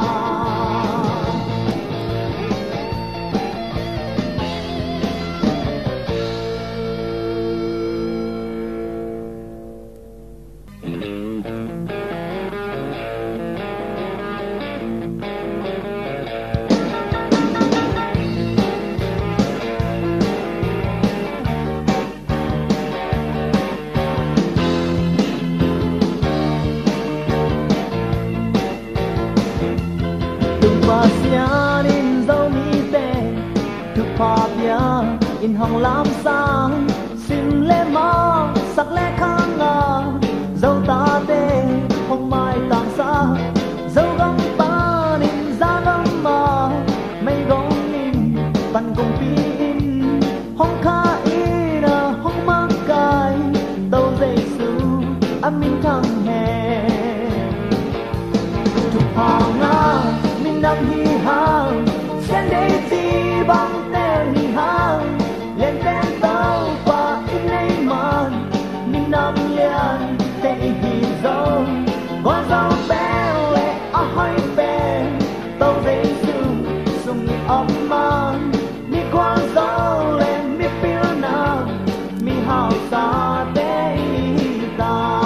Pasian in dâu mi tê thực phạt ya in hồng lam sang xin lê ma sắc lê khang ngà dâu ta tê hồng mai tàn xa dâu găm ta nín ra găm mà mây gom nín bàn công pin hồng kha ina hồng mang cài tàu dây su âm minh thăng hè chụp hàng nga minh nam hi hàng sen đê chi băng tê hi hàng lên tên tàu và in nay màn minh nam liền tê hi dâu con dâu bé lệ à hơi bé tàu dây su sung ấm man mi qua dâu lên mi piu nam mi hào sa tê ta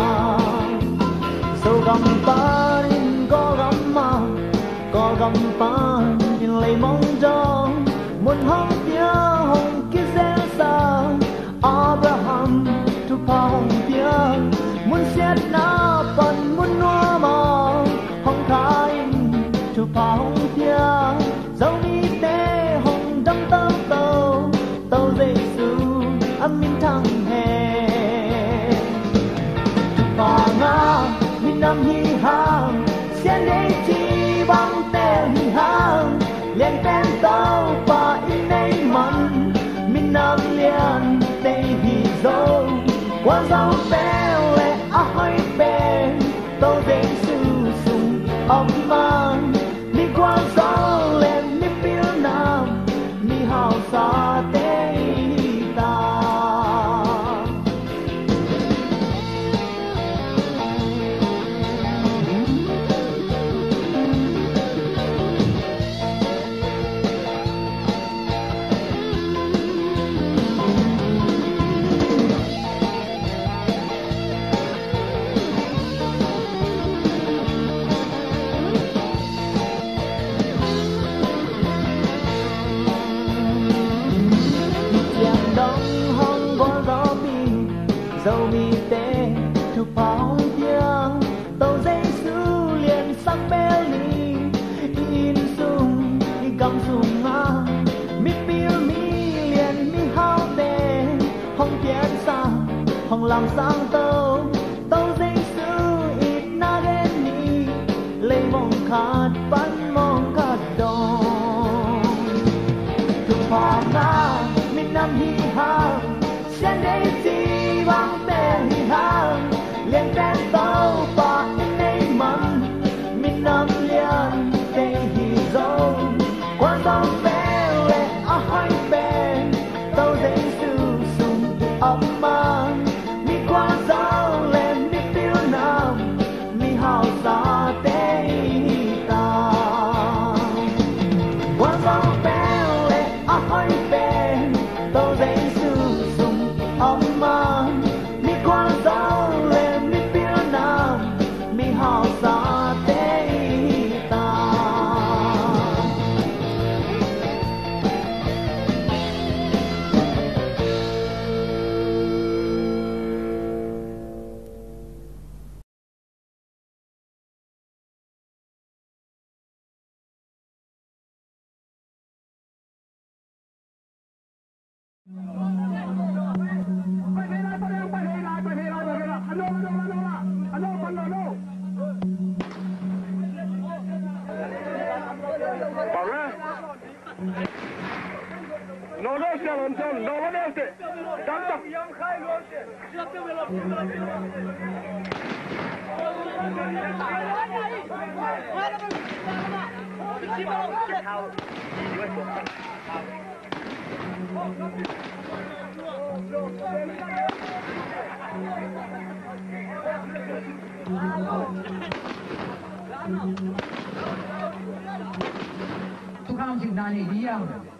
dâu gầm ta in có gầm mà có gầm pan in lấy mong cho hong tia hong ki zel sa Abraham tu pa hong tia mun siat na pan mun no ma hong khai tu pa hong tia dấu ni te hong đâm tao tao tao dây su âm minh thăng hè tu pa nga min nam hi hang xiên đây chi băng te hi hang liên tên tao pa in nay man min nam liên tây hi dâu qua dâu bèo lệ a hơi bèn tao dây su sung âm man mi qua dâu lệ mi piêu nam mi hào sa tây ta dâu mi tê thu pháo tiếng tàu dây su liền sắc bé ly in sung đi cầm sung nga mi piêu mi liền mi hao tê hong tiền sa hong làm sang tàu tàu dây su ít na đến ni lấy mong khát bắn mong khát đông thu pháo nga mi nam hi ha sen đây chi băng te hi hang liên tên tao pa in nay man min nam liên tây hi dâu qua dâu bé lệ a hai bên tao dây su sung âm man mi qua dâu lệ mi piêu nam mi hào sa tây ta qua dâu bé lệ a hai bên tao dây su sung âm man mi qua dâu lệ mi piêu nam mi hào sa tây ta No, no, se avanzó, no, no, no, usted. Tanto. ทุกคำจึงนานอีกเดียว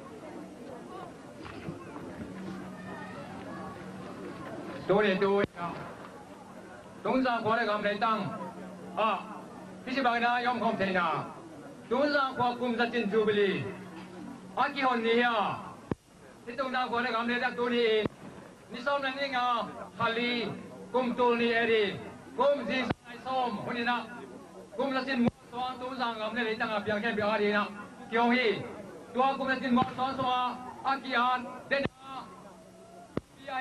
多年多呀，东山过来咁嚟當啊，呢次白那有唔講聽啊，東山過咁實踐做不哩，阿幾號你啊？你東山過來咁嚟得多年，你ซ้อมนั่นนี่啊，ฮัลลีกุมตัวนี่เอดีกุมจีสายซ้อมคนนี้นะกุม實踐มัวซ้อม東山咁嚟ตั้งอ่ะเพียงแค่เพียงอาดีนะเกี่ยวฮีตัวกุม實踐มัวซ้อมซ้อมอากี่ฮันเดนอ่ะพี่ไอ้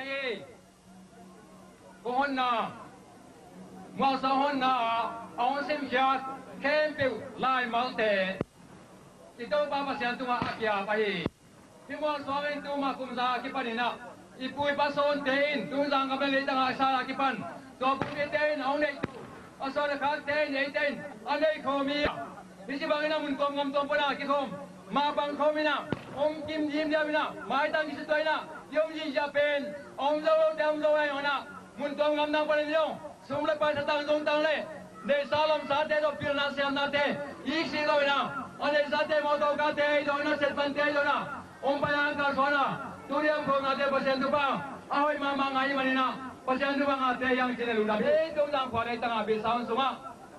กูฮอนนามัวสาวฮอนนาเอาเส้นชัดเข้มเปรี้ยวลายมัลเตติดตัวป้ามาเสียนตัวอาเกียไปที่มัวสาวเป็นตัวมาคุมซาคิปันนี่นะอีปุยปัสโซนเตนตัวสังกับเป็นเลยตั้งอาซาคิปันตัวปุยเตนเอาเนี่ยอาซาเลยขาเตนเนี่ยเตนอันนี้เขามีที่จะบางนะมุนกอมกอมตัวปนาคิคมมาบังเขามีนะอมกิมยิมเดียวมีนะไม่ตั้งที่สุดเลยนะยมยิงจะเป็นอมโลเดมโลไอ้หัวนะมุนกอมกำนังปนเดียวสมรภูมิสตางค์ตรงตังเลยเดซาลมซาเตโดพิลนาเซียมนาเตอีกสิ่งเลยนะอันนี้ซาเตมอโตกาเตโดนะเซตปันเตโดนะอมพยังการสวนะตุเรียมโคงาเตเปอร์เซ็นต์ตุปังเอาไว้มามังไงมันนี่นะเปอร์เซ็นต์ตุปังอาเตยังเจเนลุนะเฮ้ยตรงตังขวาในตังอาเบสาวสุมา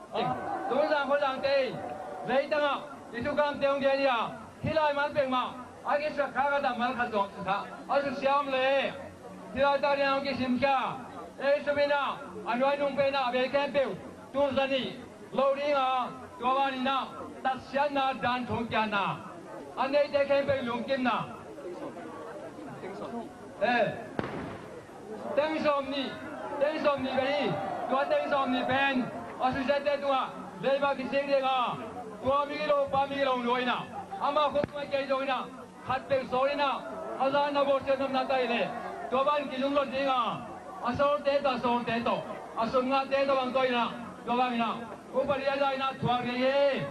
ตรงตังขวาตังเตเลยตังอาอิสุกามเตองเดียนี่ที่ลายมันเป็นมา阿给说卡个大门看中是他，而是想嘞，第二大人给心下，哎这边呢，安外弄边呢别看表，都是你，老林啊，多万你呢，但想那单从家那，安内在看表用金呐，哎，等什么？等什么呗？多等什么呗？而是现在多啊，来把给谁的啊？多米罗八米罗罗呢？阿妈可不给做呢？hat pe sorry na azan na bo se nam na tai le to ban ki jung lo ding a asol te ta sol te to asun nga te to bang toi na to bang na u pari ya jai na thwa ge ye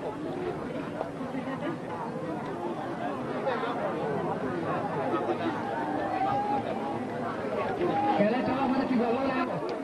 kele chalo mana ki bolo le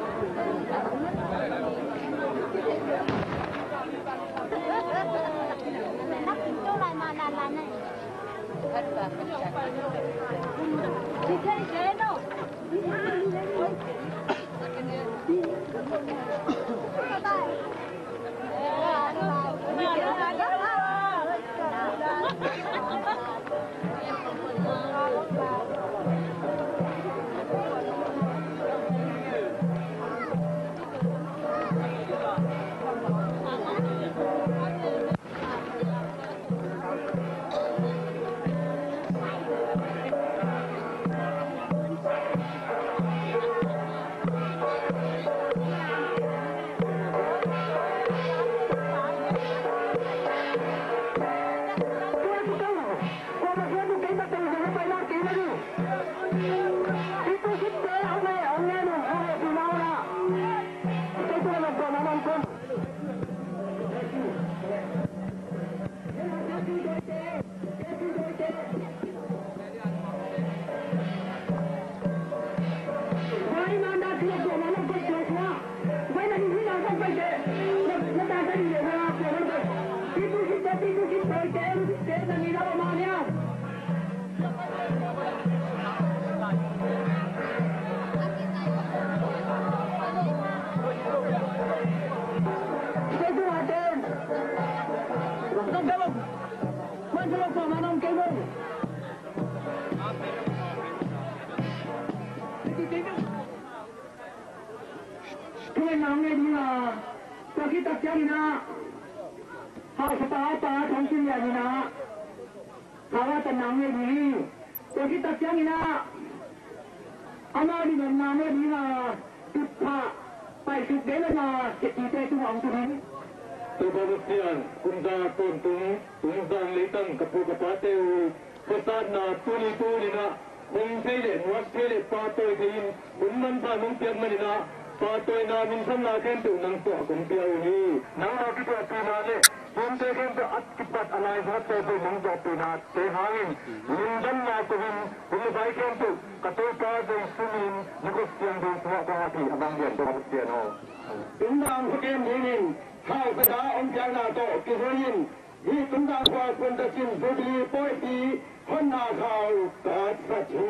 Kebahagiaan, kunza tontung, tungzang litang kapu kapateu, kesat na tuli tuli na, kung pele, nuas pele patoy kain, unman pa nung piang manina, patoy na minsan na kento nang to akong piaw ni, nang ako pinale, kung te kento at kipat alay sa tepo nang to pinat, te hangin, minsan na kuhin, kung bay kento, katoy ka day sumin, nagos tiyang din sa kahati, abang yan, kebahagiaan o. Tungzang hukim hingin, hai pada om jang na to kihoyin hi tungga kwa kun ta chin budi poi ti hon na khau ka sa chi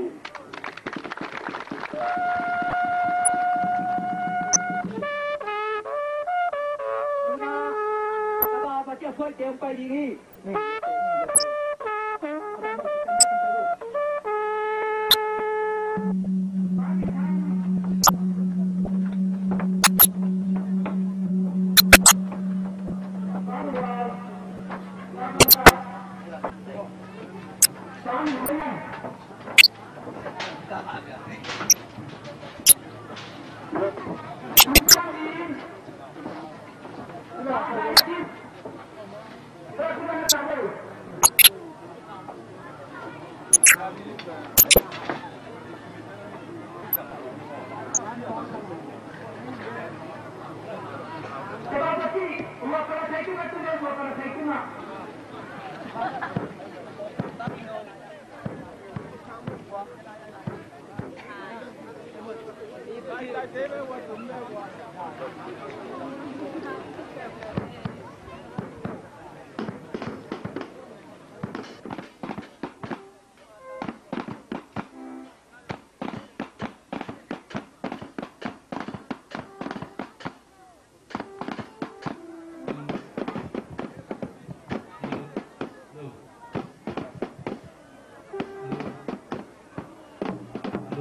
ba ba che phoi tem pai đi đi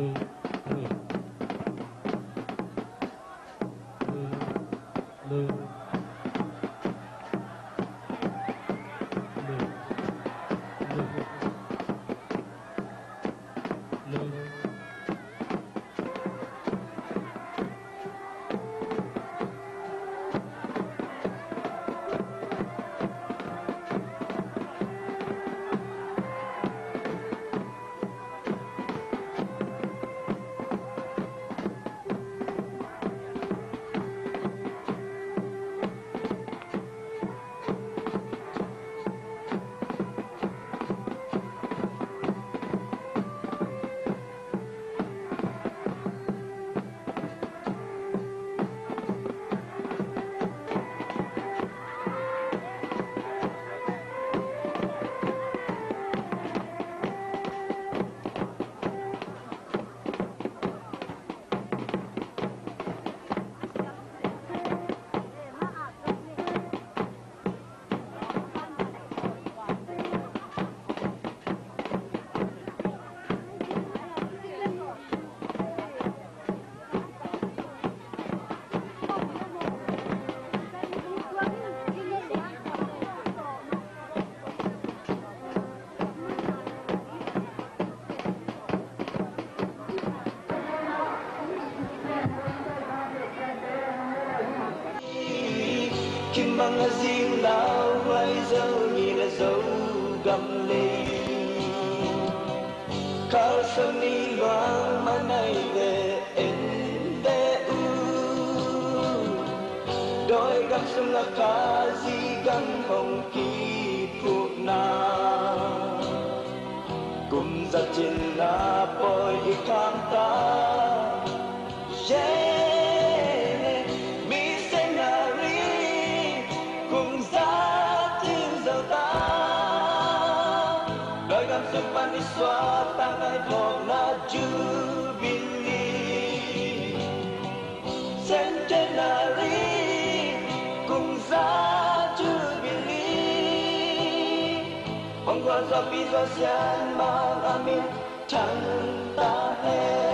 Kim băng riêng lao quay dấu như là dấu gầm lên cao sơn đi loang mà này về em về u đôi gam sông là khá gì gam không kỳ phụ na cùng giặt trên là bồi đi khám ta xóa tan ai vòng là jubilee centenary cùng giá jubilee bóng qua gió bi gió xian mang amin thắng ta hết.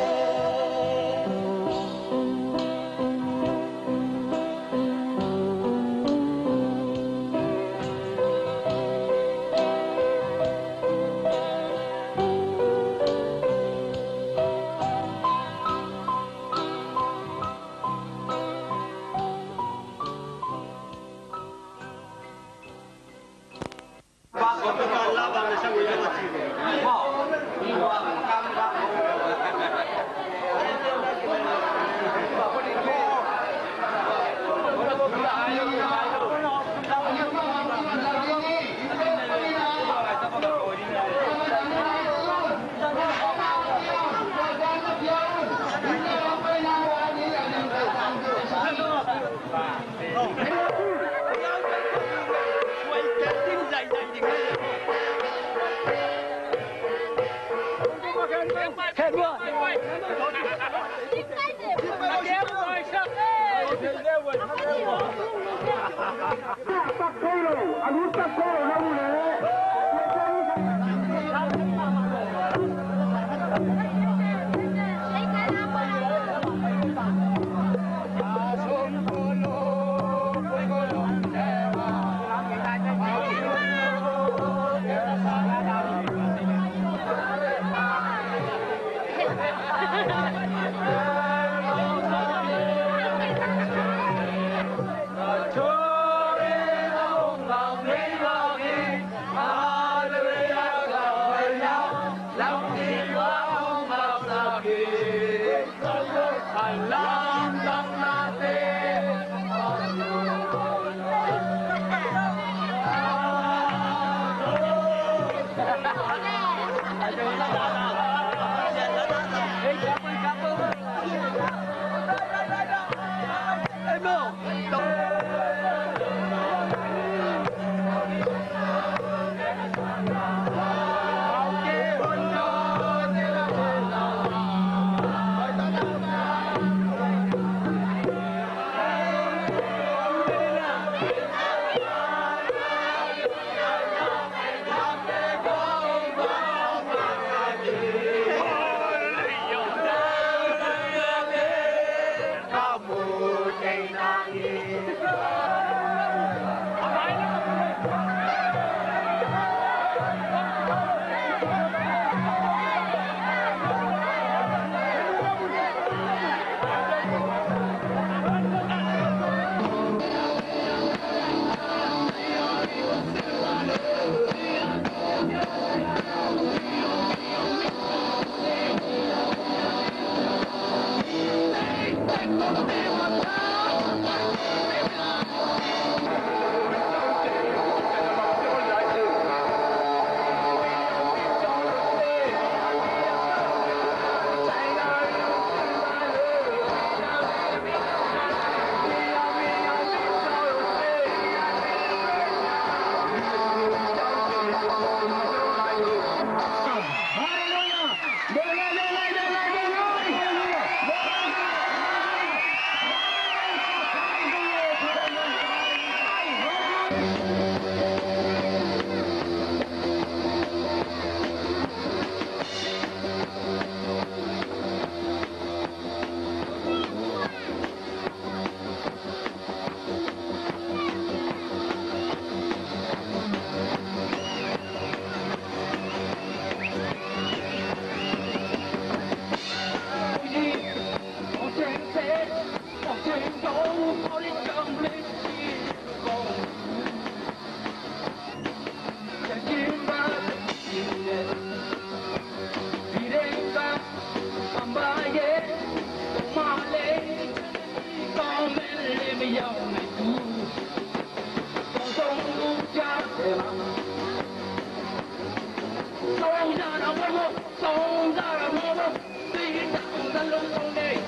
sông ra là mơ mơ sông ra là mơ mơ tuy rằng dân luôn sông này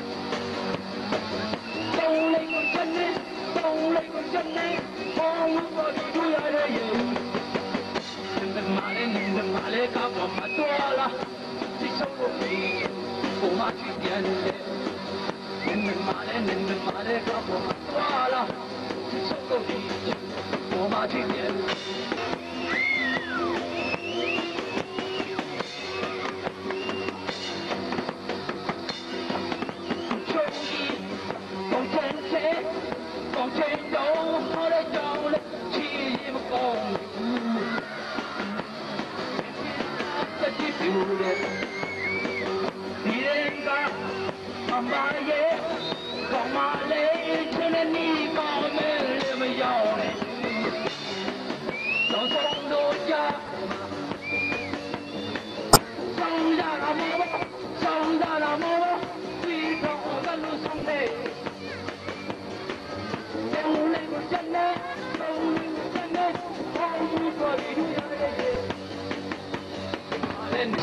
sông lên con chân đi sông lên con chân đi không lúc có đi đuôi ai đây đừng mà lên đừng mà lên cả bọn mà tua là chỉ sống một mình của mà chỉ tiền đừng mà lên đừng mà lên cả bọn mà tua là chỉ sống một mình của mà chỉ tiền còn trên thế còn trên đâu họ đã chọn lên chỉ một con ta chỉ phiêu lên đi đến cả mà mà ye còn mà lấy cho nên đi có mê lên mà giàu này nó sống đôi cha sống ra là mơ sống ra là mơ vì không có luôn sống đây sông lên một chân nè sông lên một chân nè không có đi đuôi ai đây lên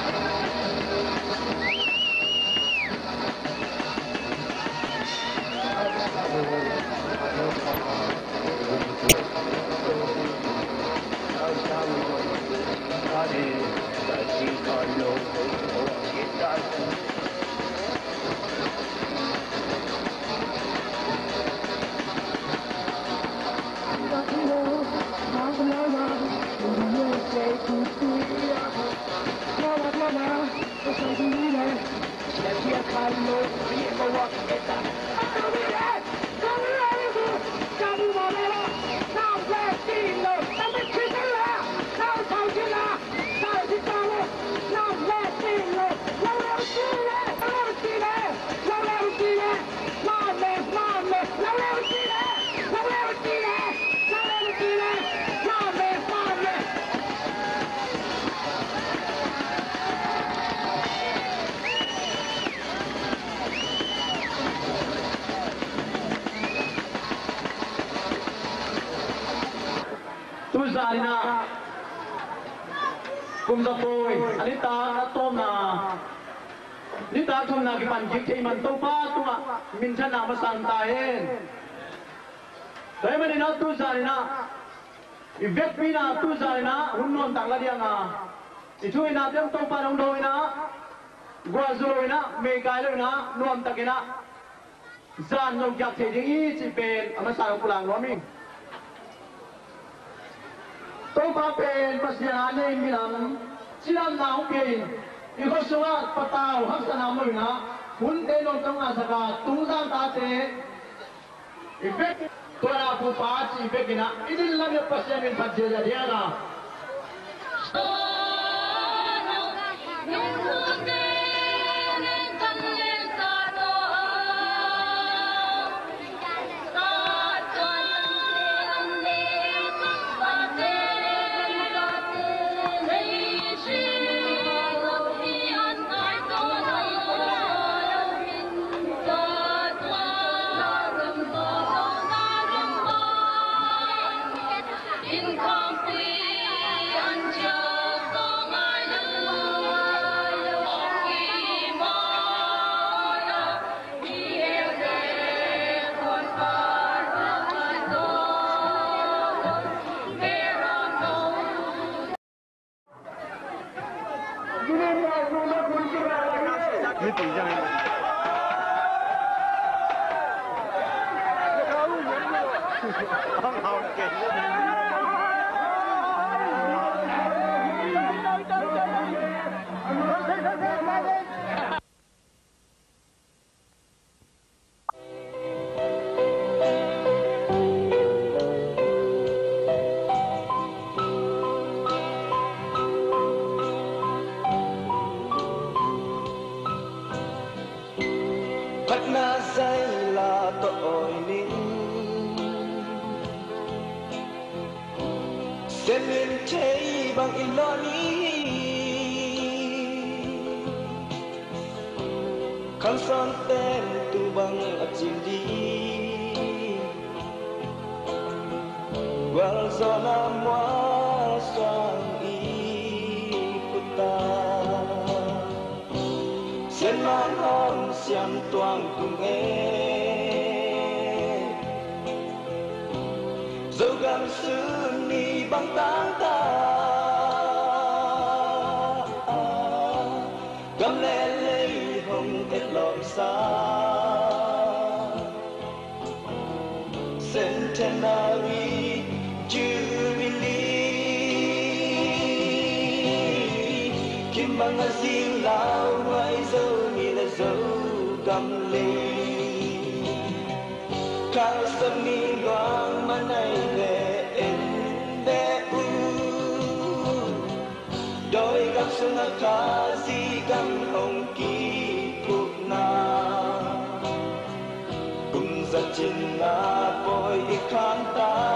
Zarina kumza poi anita na tomna nita thumna ki pan ki thei man to pa tunga min thana ma sang ta hen dai mani na tu zarina ivek pina tu zarina hunnon tangla dia nga ithui na tem to pa rong doi na gwa zoi na me kai lo na nuam takina zan no yak thei ding i chi pen ama sa pulang lo mi tôi có bên bác sĩ anh em mình làm chỉ làm nào bên thì có số là bắt đầu học sinh nào mới nè muốn đến nó trong là sao tung ra ta thế effect tôi là phụ phá chỉ effect cái nào ít là cái bác sĩ mình phát triển ra thế nào Khăn son tên tu bằng ấp chim đi Quang gió nam hoa xoang y xiêm toang cùng nghe dẫu gam sương ni băng tán ta gam lẽ lấy hồng kết lọm xa centenary jubilee kim băng ở riêng lao ngoài dâu ni là dấu gam lê cao sâm ni loang mà này về em bé u đôi gặp sương ở khá di gam hồng kỳ thuộc na cùng giật trên na bồi đi khám ta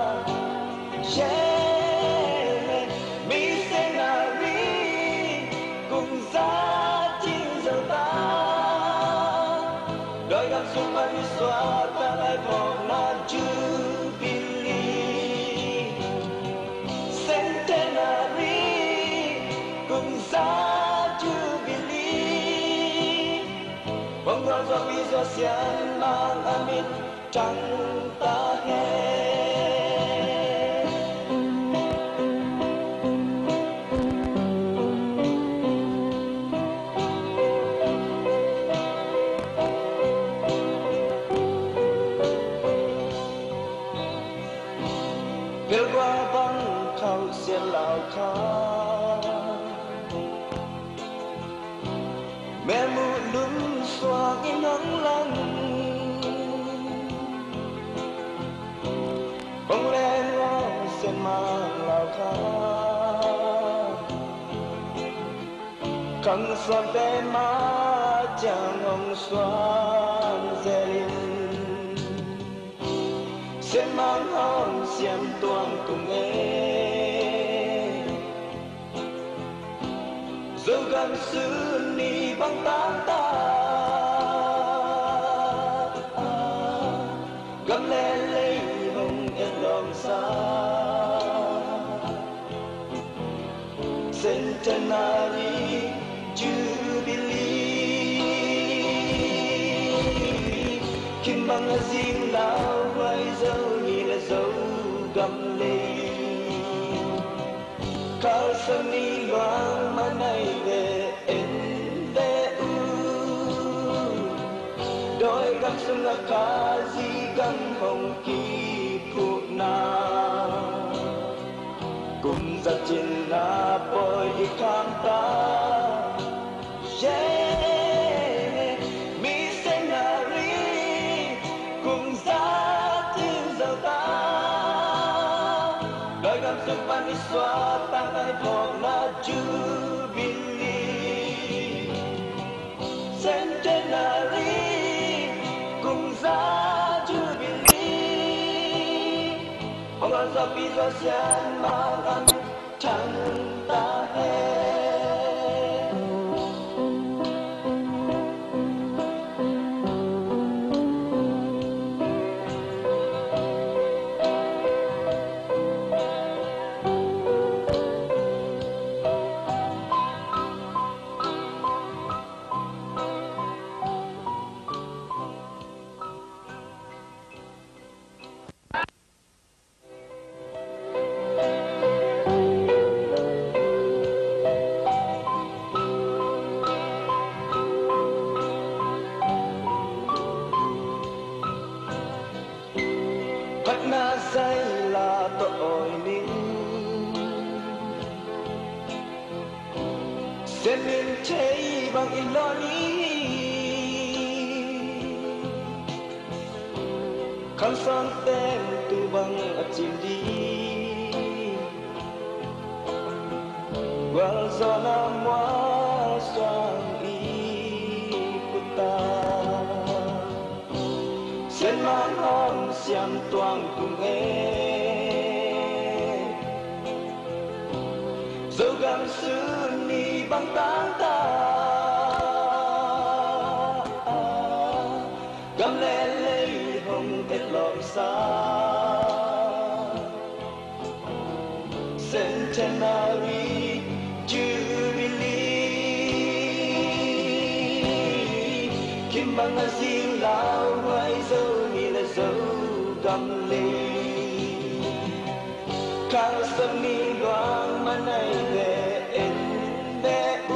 yeah mi sẽ là mi cùng giá chim dầu ta đôi gam sương mà mi xóa ta lại vòng na jubilee centenary cùng giá jubilee bóng hoa do bi do xiên mang amin trắng ta hè Bel qua băng khâu xiên lao khá mẹ mu lúng xoa cái nắng lăng bóng lên ngó xiên mang lao khá khăn xoan té má chàng ông xoan dè linh xiên mang hông xiêm tuang cùng nghe dẫu gam sương ni băng tán ta gam lẽ lấy hồng em lòng xa centenary jubilee kim băng ở riêng lao quay dấu ni là dấu gam lê cao sân ni loang mà này về em bé u đôi gam sương là khá di gam hồng kỳ phụ na cùng giật trên na bồi đi khám ta yeah mi sẽ là ri cùng giá tiếng dầu ta đôi gam sương ban đi xóa ta ngay vòng na jubilee centenary cùng giá jubilee bóng hoa do bi do xiên mang ăn trắng ta hè bắt na say là tội nín sẽ nên cháy bằng in lo ní khăn son tem tu bằng ở chìm đi quang gió nam hoa xoang y ta sen mang hông xiêm toang cùng nghe dẫu gam sương ni băng tán ta gam lẽ lấy hồng kết lọm xa centenary jubilee bằng là riêng lao hoài dâu ni là dâu cầm lê càng sớm mi loang mà này về em bé u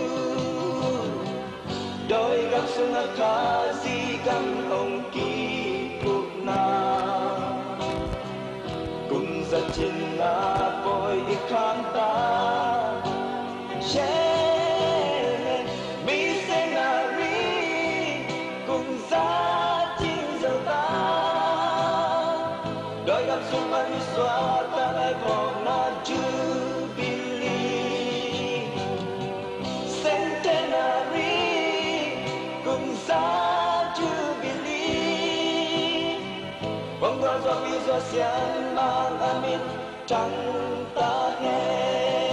đôi gặp xuân khá gì cầm ông kỳ cuộc na cùng giật trên na bồi đi khám ta siang mang amin trắng ta nghe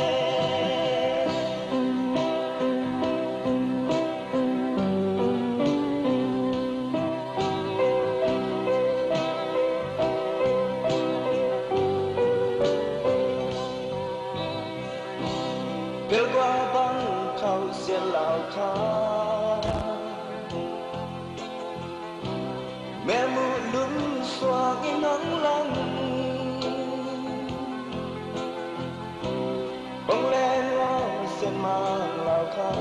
bel qua băng khâu xiên lao khá mẹ mu lún xoa cái nắng lăng bông lên lo xiên mang lao khá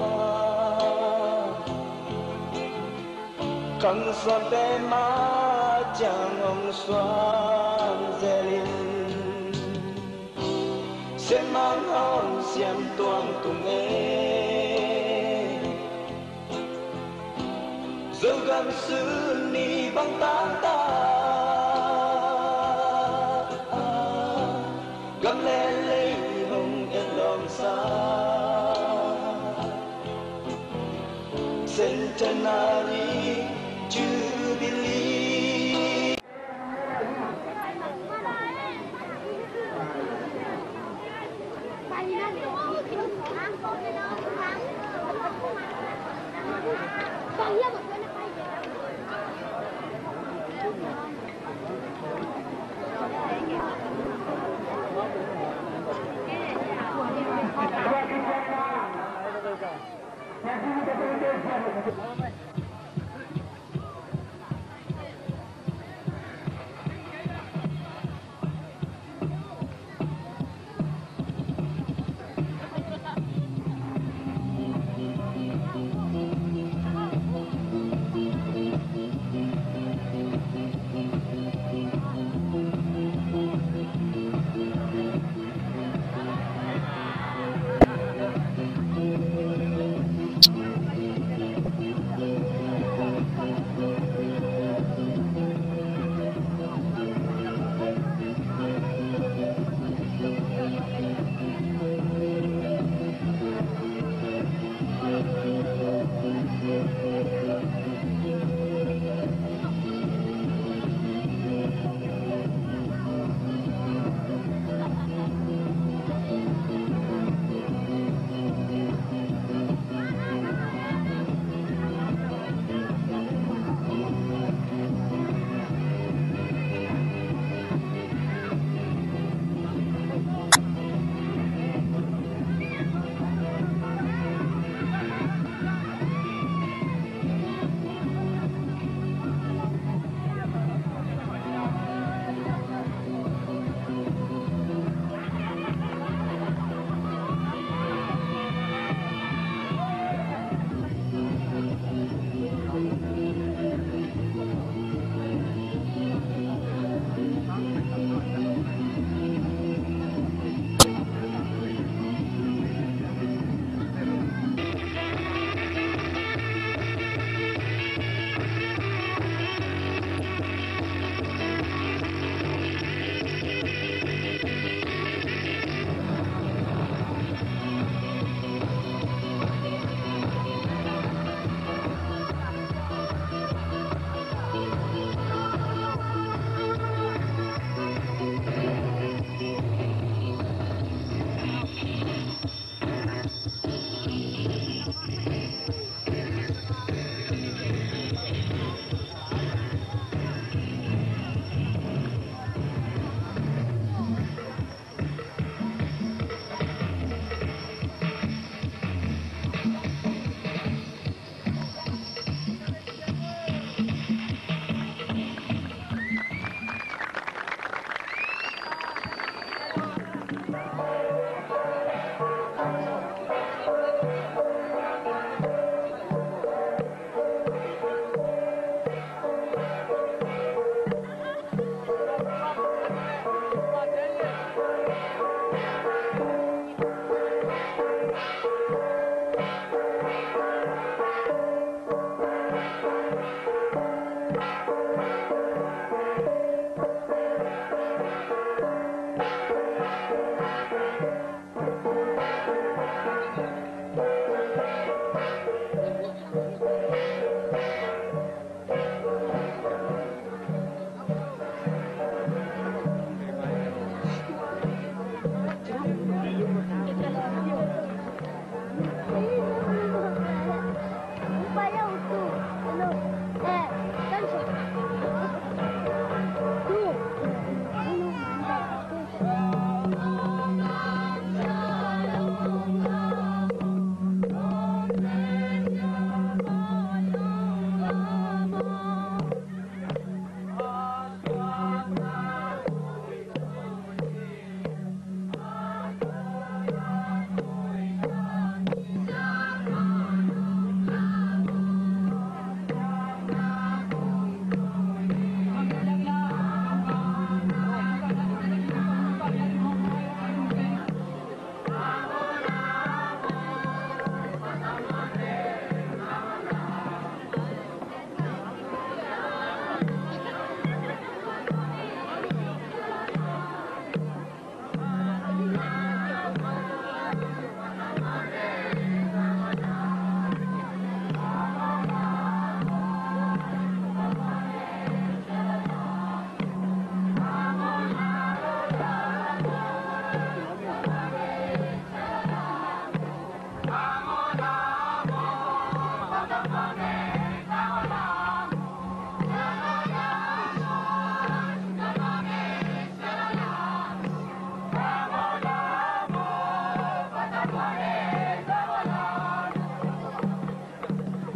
khăn xoan tê má chàng ông xoan dê linh xiên mang hòn xiêm tuang cùng em dẫu gần xứ ni băng tán ta gắm lên lấy hồng em lòng xa sen chân nari jubilee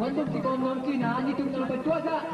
Huấn luyện thì con ngón kia nà như tung tung bật chuột ra.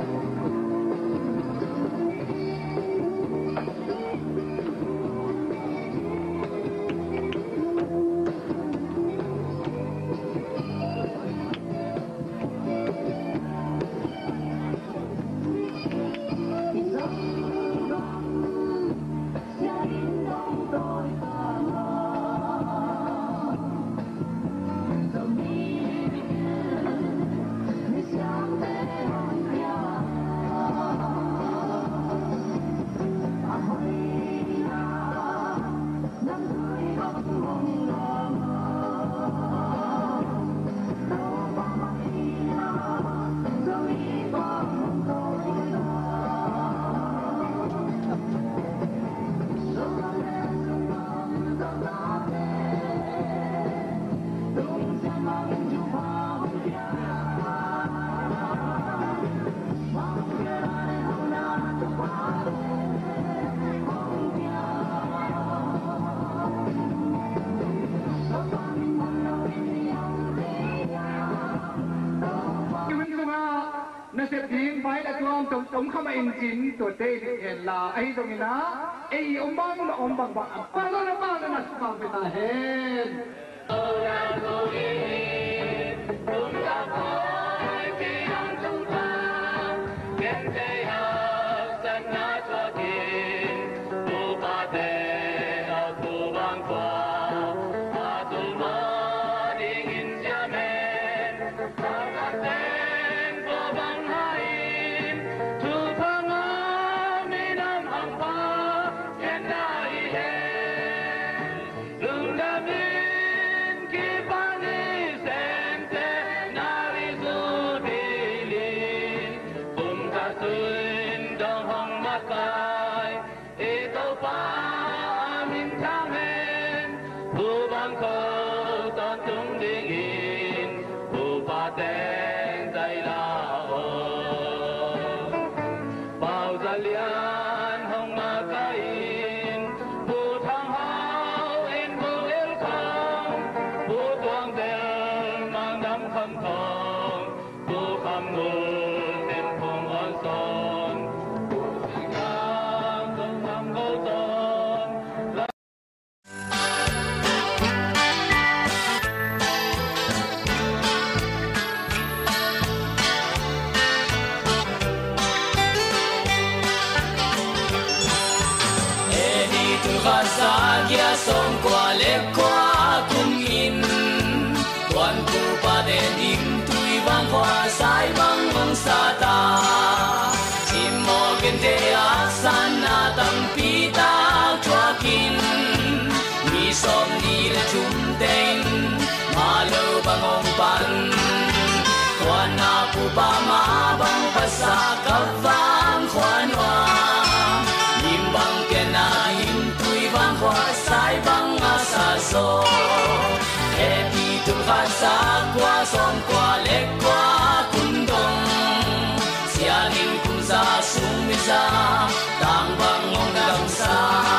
Ông không anh chín tuổi tê thì hiện là ấy rồi na ấy ông bang là ông bằng bằng bang nó bang nó là bang người ta hết. Song qua lệ qua cùng in quan cụ ba đen im tui vang hoa sai vang ngong sa ta chim mò gen te asana tam pita chua kin mi som ni le chum teng ma lo bang ong pan quan na pu ba ma bang pa sa ka vang khoan hoa nim bang ke na im tui vang hoa sai bang asa so happy tu kha sa qua som qua le qua kun dong sia nin kun sa sung mi sa tang bang ngong dam sa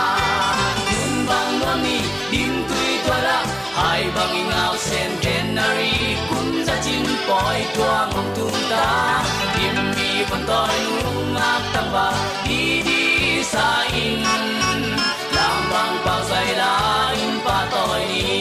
kun bang no ni dim tui to la hai bang ngao sen canary kun sa chin poi tua ngong tung ta dim mi von toi nu ngak tang ba di di sa in lang bang bao sai la in pa toi ni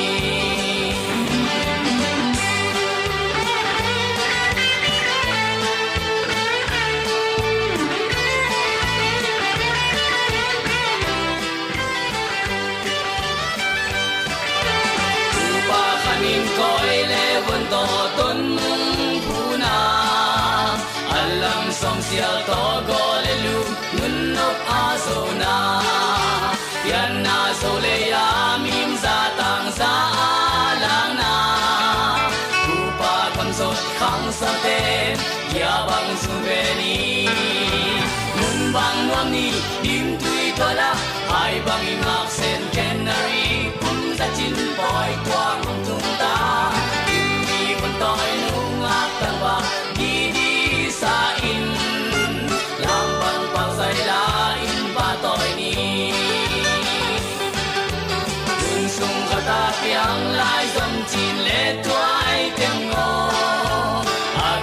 coi lệ vun to tôn mung phu na alam som sia to go le lu nun nop a so na yan na so le ya mim za tang za lang na pu pa kam so khang sa te ya bang su ve ni nun bang wang ni dim tui to la hai bang ngak sen canary kum za chin poi kwang tung ta dim mi von toi nu ngak tang ba di di sa in lam bang pang sai la in ba toi ni kun sung khata piang lai dom chin le twai teng ngo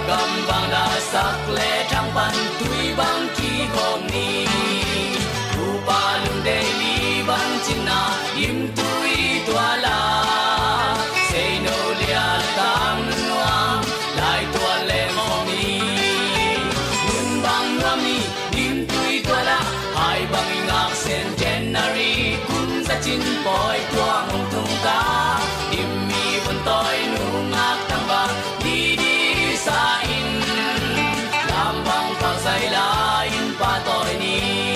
tôi nu ngạc tăng bạc đi đi sa in làm bằng phật dạy la in pa tôi ni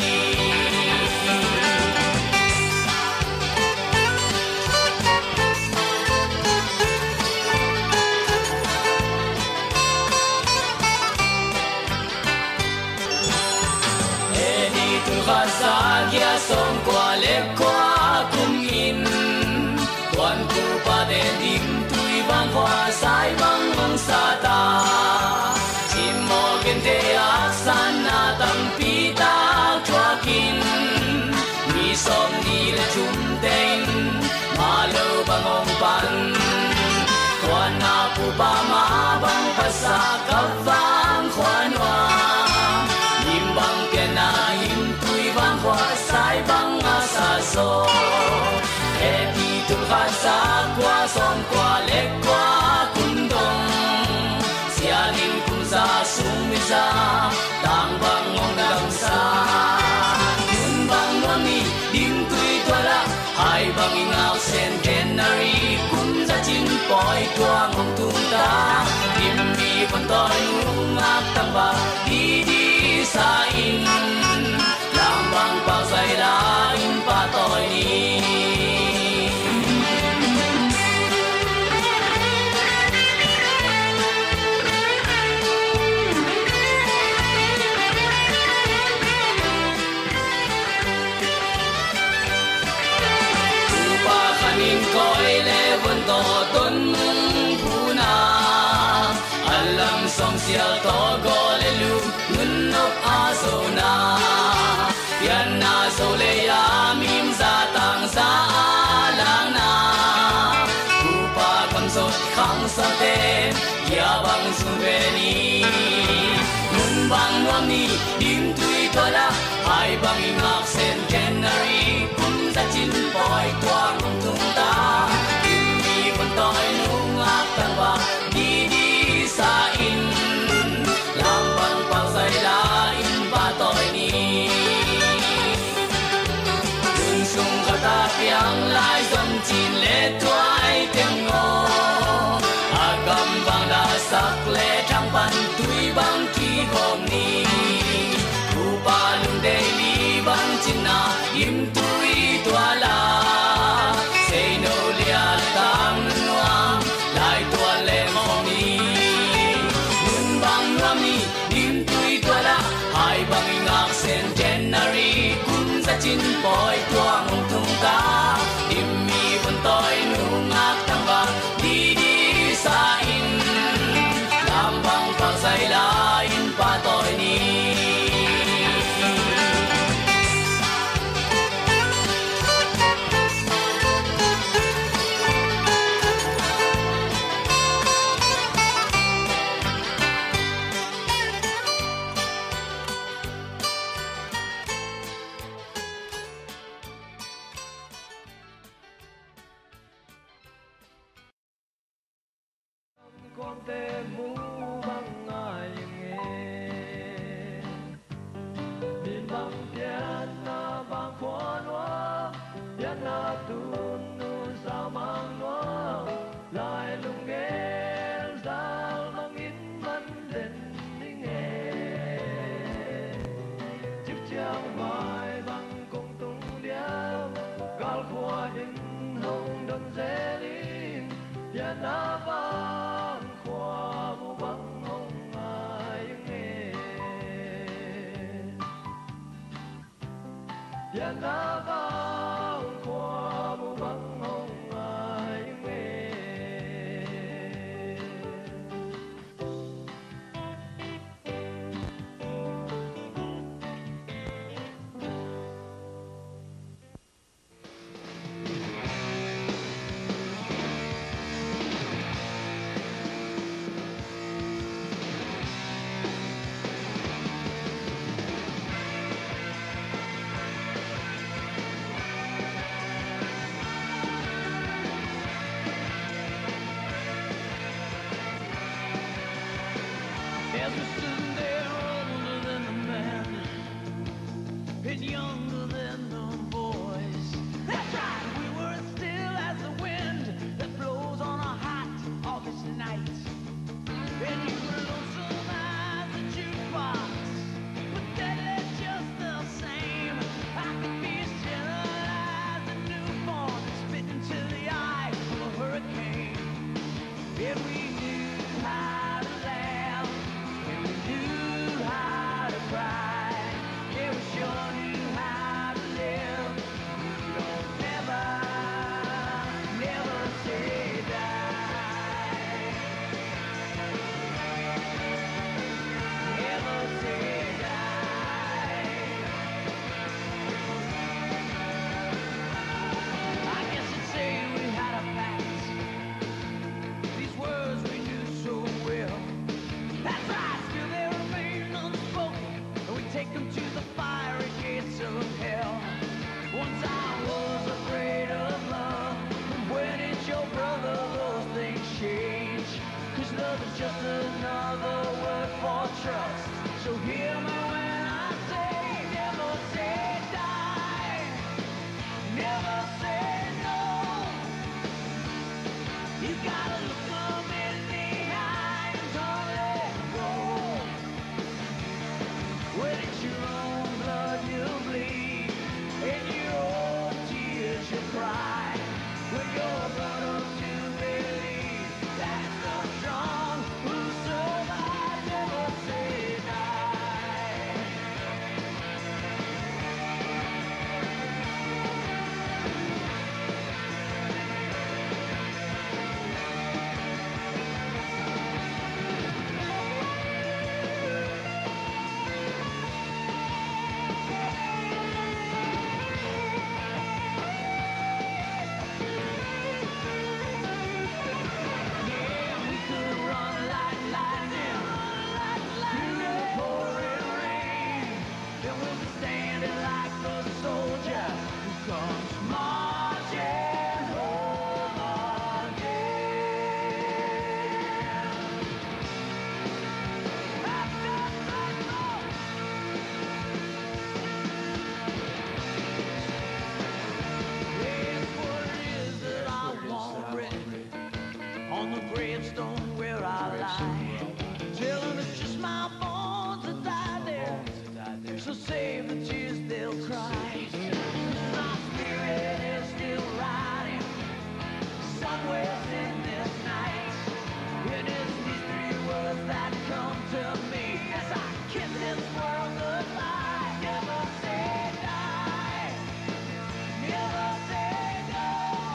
eni tu khasa kia song qua lek qua kum in tuan ku pa de dim tui bang hoa sai bang ong sa ta chim mo gen te asan na tam pi ta chua kin mi som ni le chum ten ma lo bang ong pan tuan na pu pa ma bang pa sa ka vang khoan wa nim bang ke na im tui bang hoa sai bang a sa so tu khasa qua son qua lek qua kun dong sia ning kum sa sum mi sa tang bang ngong dang sa kun bang no ni dim tui to la hai bang ngao sen canary kun za chin poi tua ngong tung ta dim mi kon toi nu ngak tang ba di di sa in lam bang pa sai la in pa toi ni coi lệ vun to tuấn phu na alam song sia to go le lu ngun nop a so na yan na so le ya mim za tang sa lang na ku pa kam so khang sa te ya bang su ve ni nun bang wa ni dim tui to la hai bang ngak sen canary kum za chin poi toang tung ta im mi kon toi nu ngak tang ba di di sa in lam bang pang sai la in ba toi ni dun sung ka ta piang lai som chin le toai teng ngo agam bang da sak le thang pan tui bang ki gom ni ku pa lung de li bang chin na im tui tua la say no lia tam nuam lai tua le mo ni nun bang nuam ni dim tui tua la hai bang ngak sen canary kun za chin poi tua ngong tung ta dim mi bun toi nu ngak tang ba di di sa in lam bang pa sai la in pa toi ni con te mu bang ai nghe min bang tian na bang khoan wa tian na tu nu sa mang wa lai lung nghe zal mang in man den ning nghe chip chiang mai bang kong tung dia gal khoa in hong dong ze lin tian na bang khoa mu bang hong ai nghe tian na bang khoa mu bang hong ai nghe And we knew how to laugh, and we knew how to cry, and we sure knew how to live. Don't never, never say die. Never say die. I guess you'd say we had a pact. These words we knew so well. That's right, still they remain unspoken, and we take them to the fiery gates of hell. Once I was afraid of love, but when it's your brother, those things change. Cause love is just another word for trust. So hear me when I say, never say die, never say no. You gotta look them in the eye and don't let go. When it's your own blood you bleed, and your own tears you cry, when you're brought up to believe that it's the strong who survive, never say die. Yeah, we could run like lightning through the pouring rain. Then we'll be standing like the soldier who comes marching home again. It's what it is that I want written on the gravestone where I lie, telling it's just my bones that died there, so save the tears they'll cry. My spirit is still riding somewhere in this night, and it's these three words that come to me as I kiss this world goodbye. Never say die, never say no.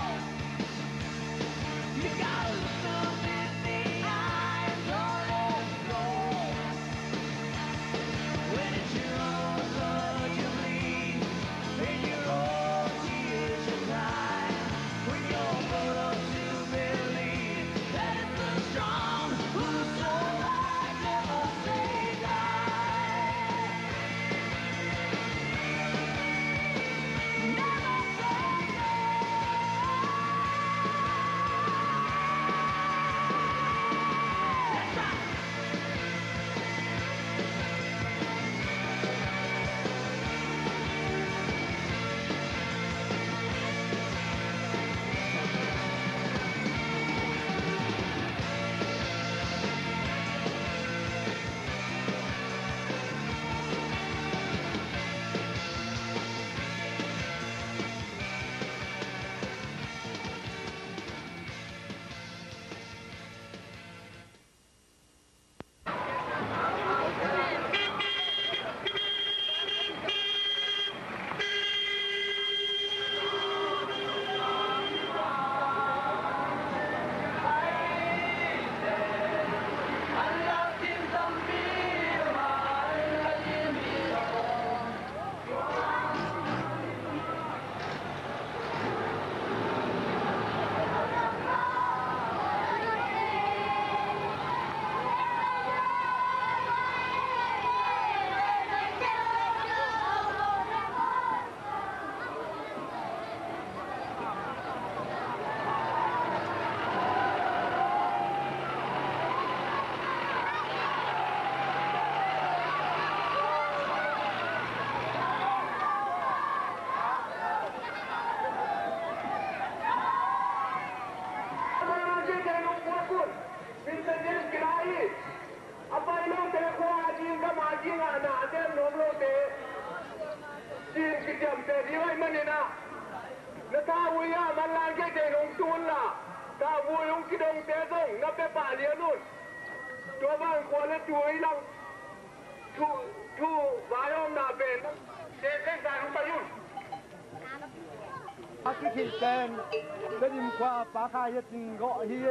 You gotta look them in the eye and don't let go. When it's your own blood you bleed, and your own tears you cry, when you're brought up to believe that it's the strong who survive, never say die. Never say That's right. Natawiya malang ke de nong tun la ta vui ông cái đông té rồng nó bé bà liền luôn cho vang qua lên chuối lăng thu thu vài hôm nào về để cái dài không bao nhiêu ác cái khi tên bên im qua phá khai hết gọi hi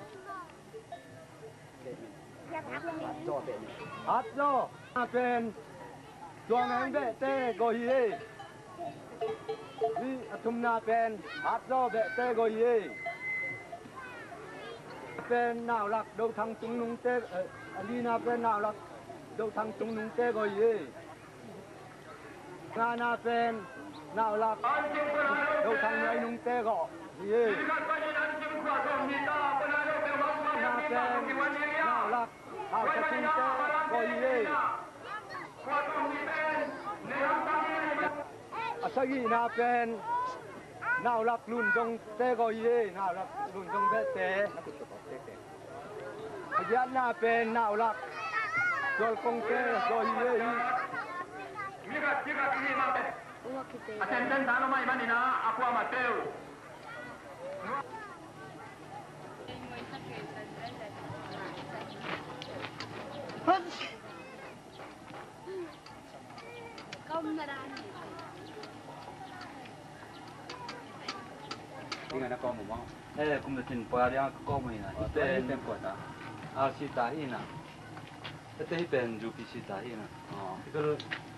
hát cho bên chuông anh vệ tê gọi hi đi thum na bên hát cho vệ tê gọi hi bên nào lạc đâu thằng tung nung tê đi na bên nào lạc đâu thằng tung nung tê gọi hi nga na bên nào lạc đâu thằng ấy nung tê gọ gì na bên nào lạc hào cho tung tê gọi gì à sao gì na bên nào lạc lùn trong tê gọi gì nào lạc lùn trong tê tê giờ na bên nào lạc rồi công tê gọi gì Attention dano mai manina aku amateu. Công ra đây. Tinggal nak kau mau. Eh, kum dah tin poya dia kau mau ina. Itu yang poya. Ah, si tahi na. Itu hi pen jupi si tahi na. Oh, itu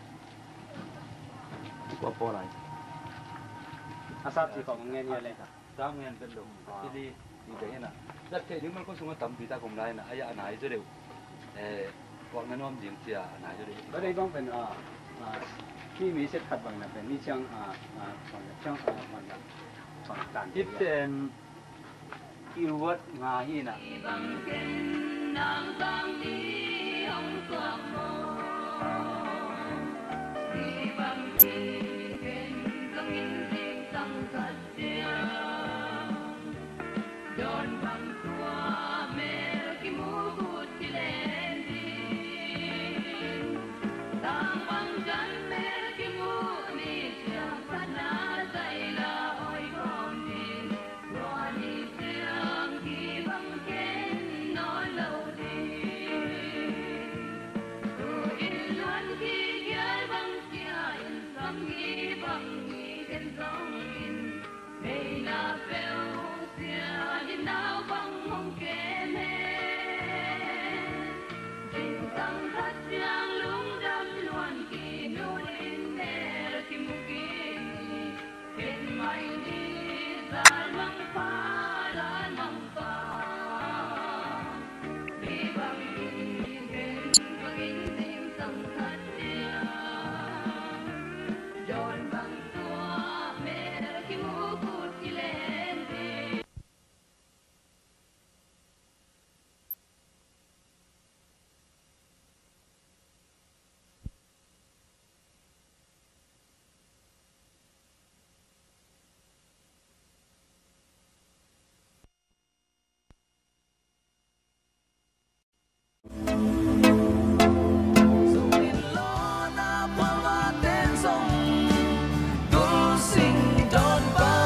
qua po lại asap chỉ có nghe nhiều lên sao nghe bên đồng đi đi đi cái này rất thế nhưng mà con súng tầm bị ta cùng lại là ai anh ấy cho đều bọn nó nom điểm chia anh ấy cho đều ở đây con phần à khi mình sẽ thật bằng là phần mi chăng à à còn chăng à còn là còn tàn ít tiền yêu vật ngài hi nè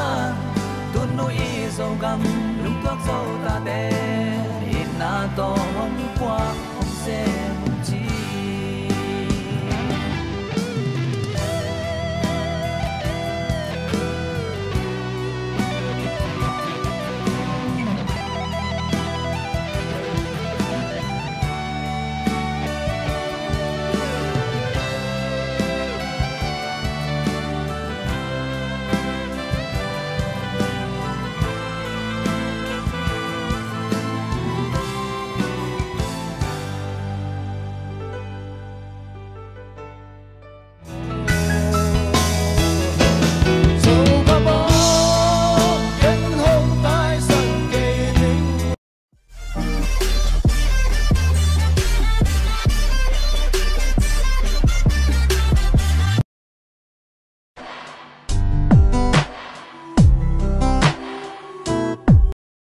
gam lung tok zo ta te in na to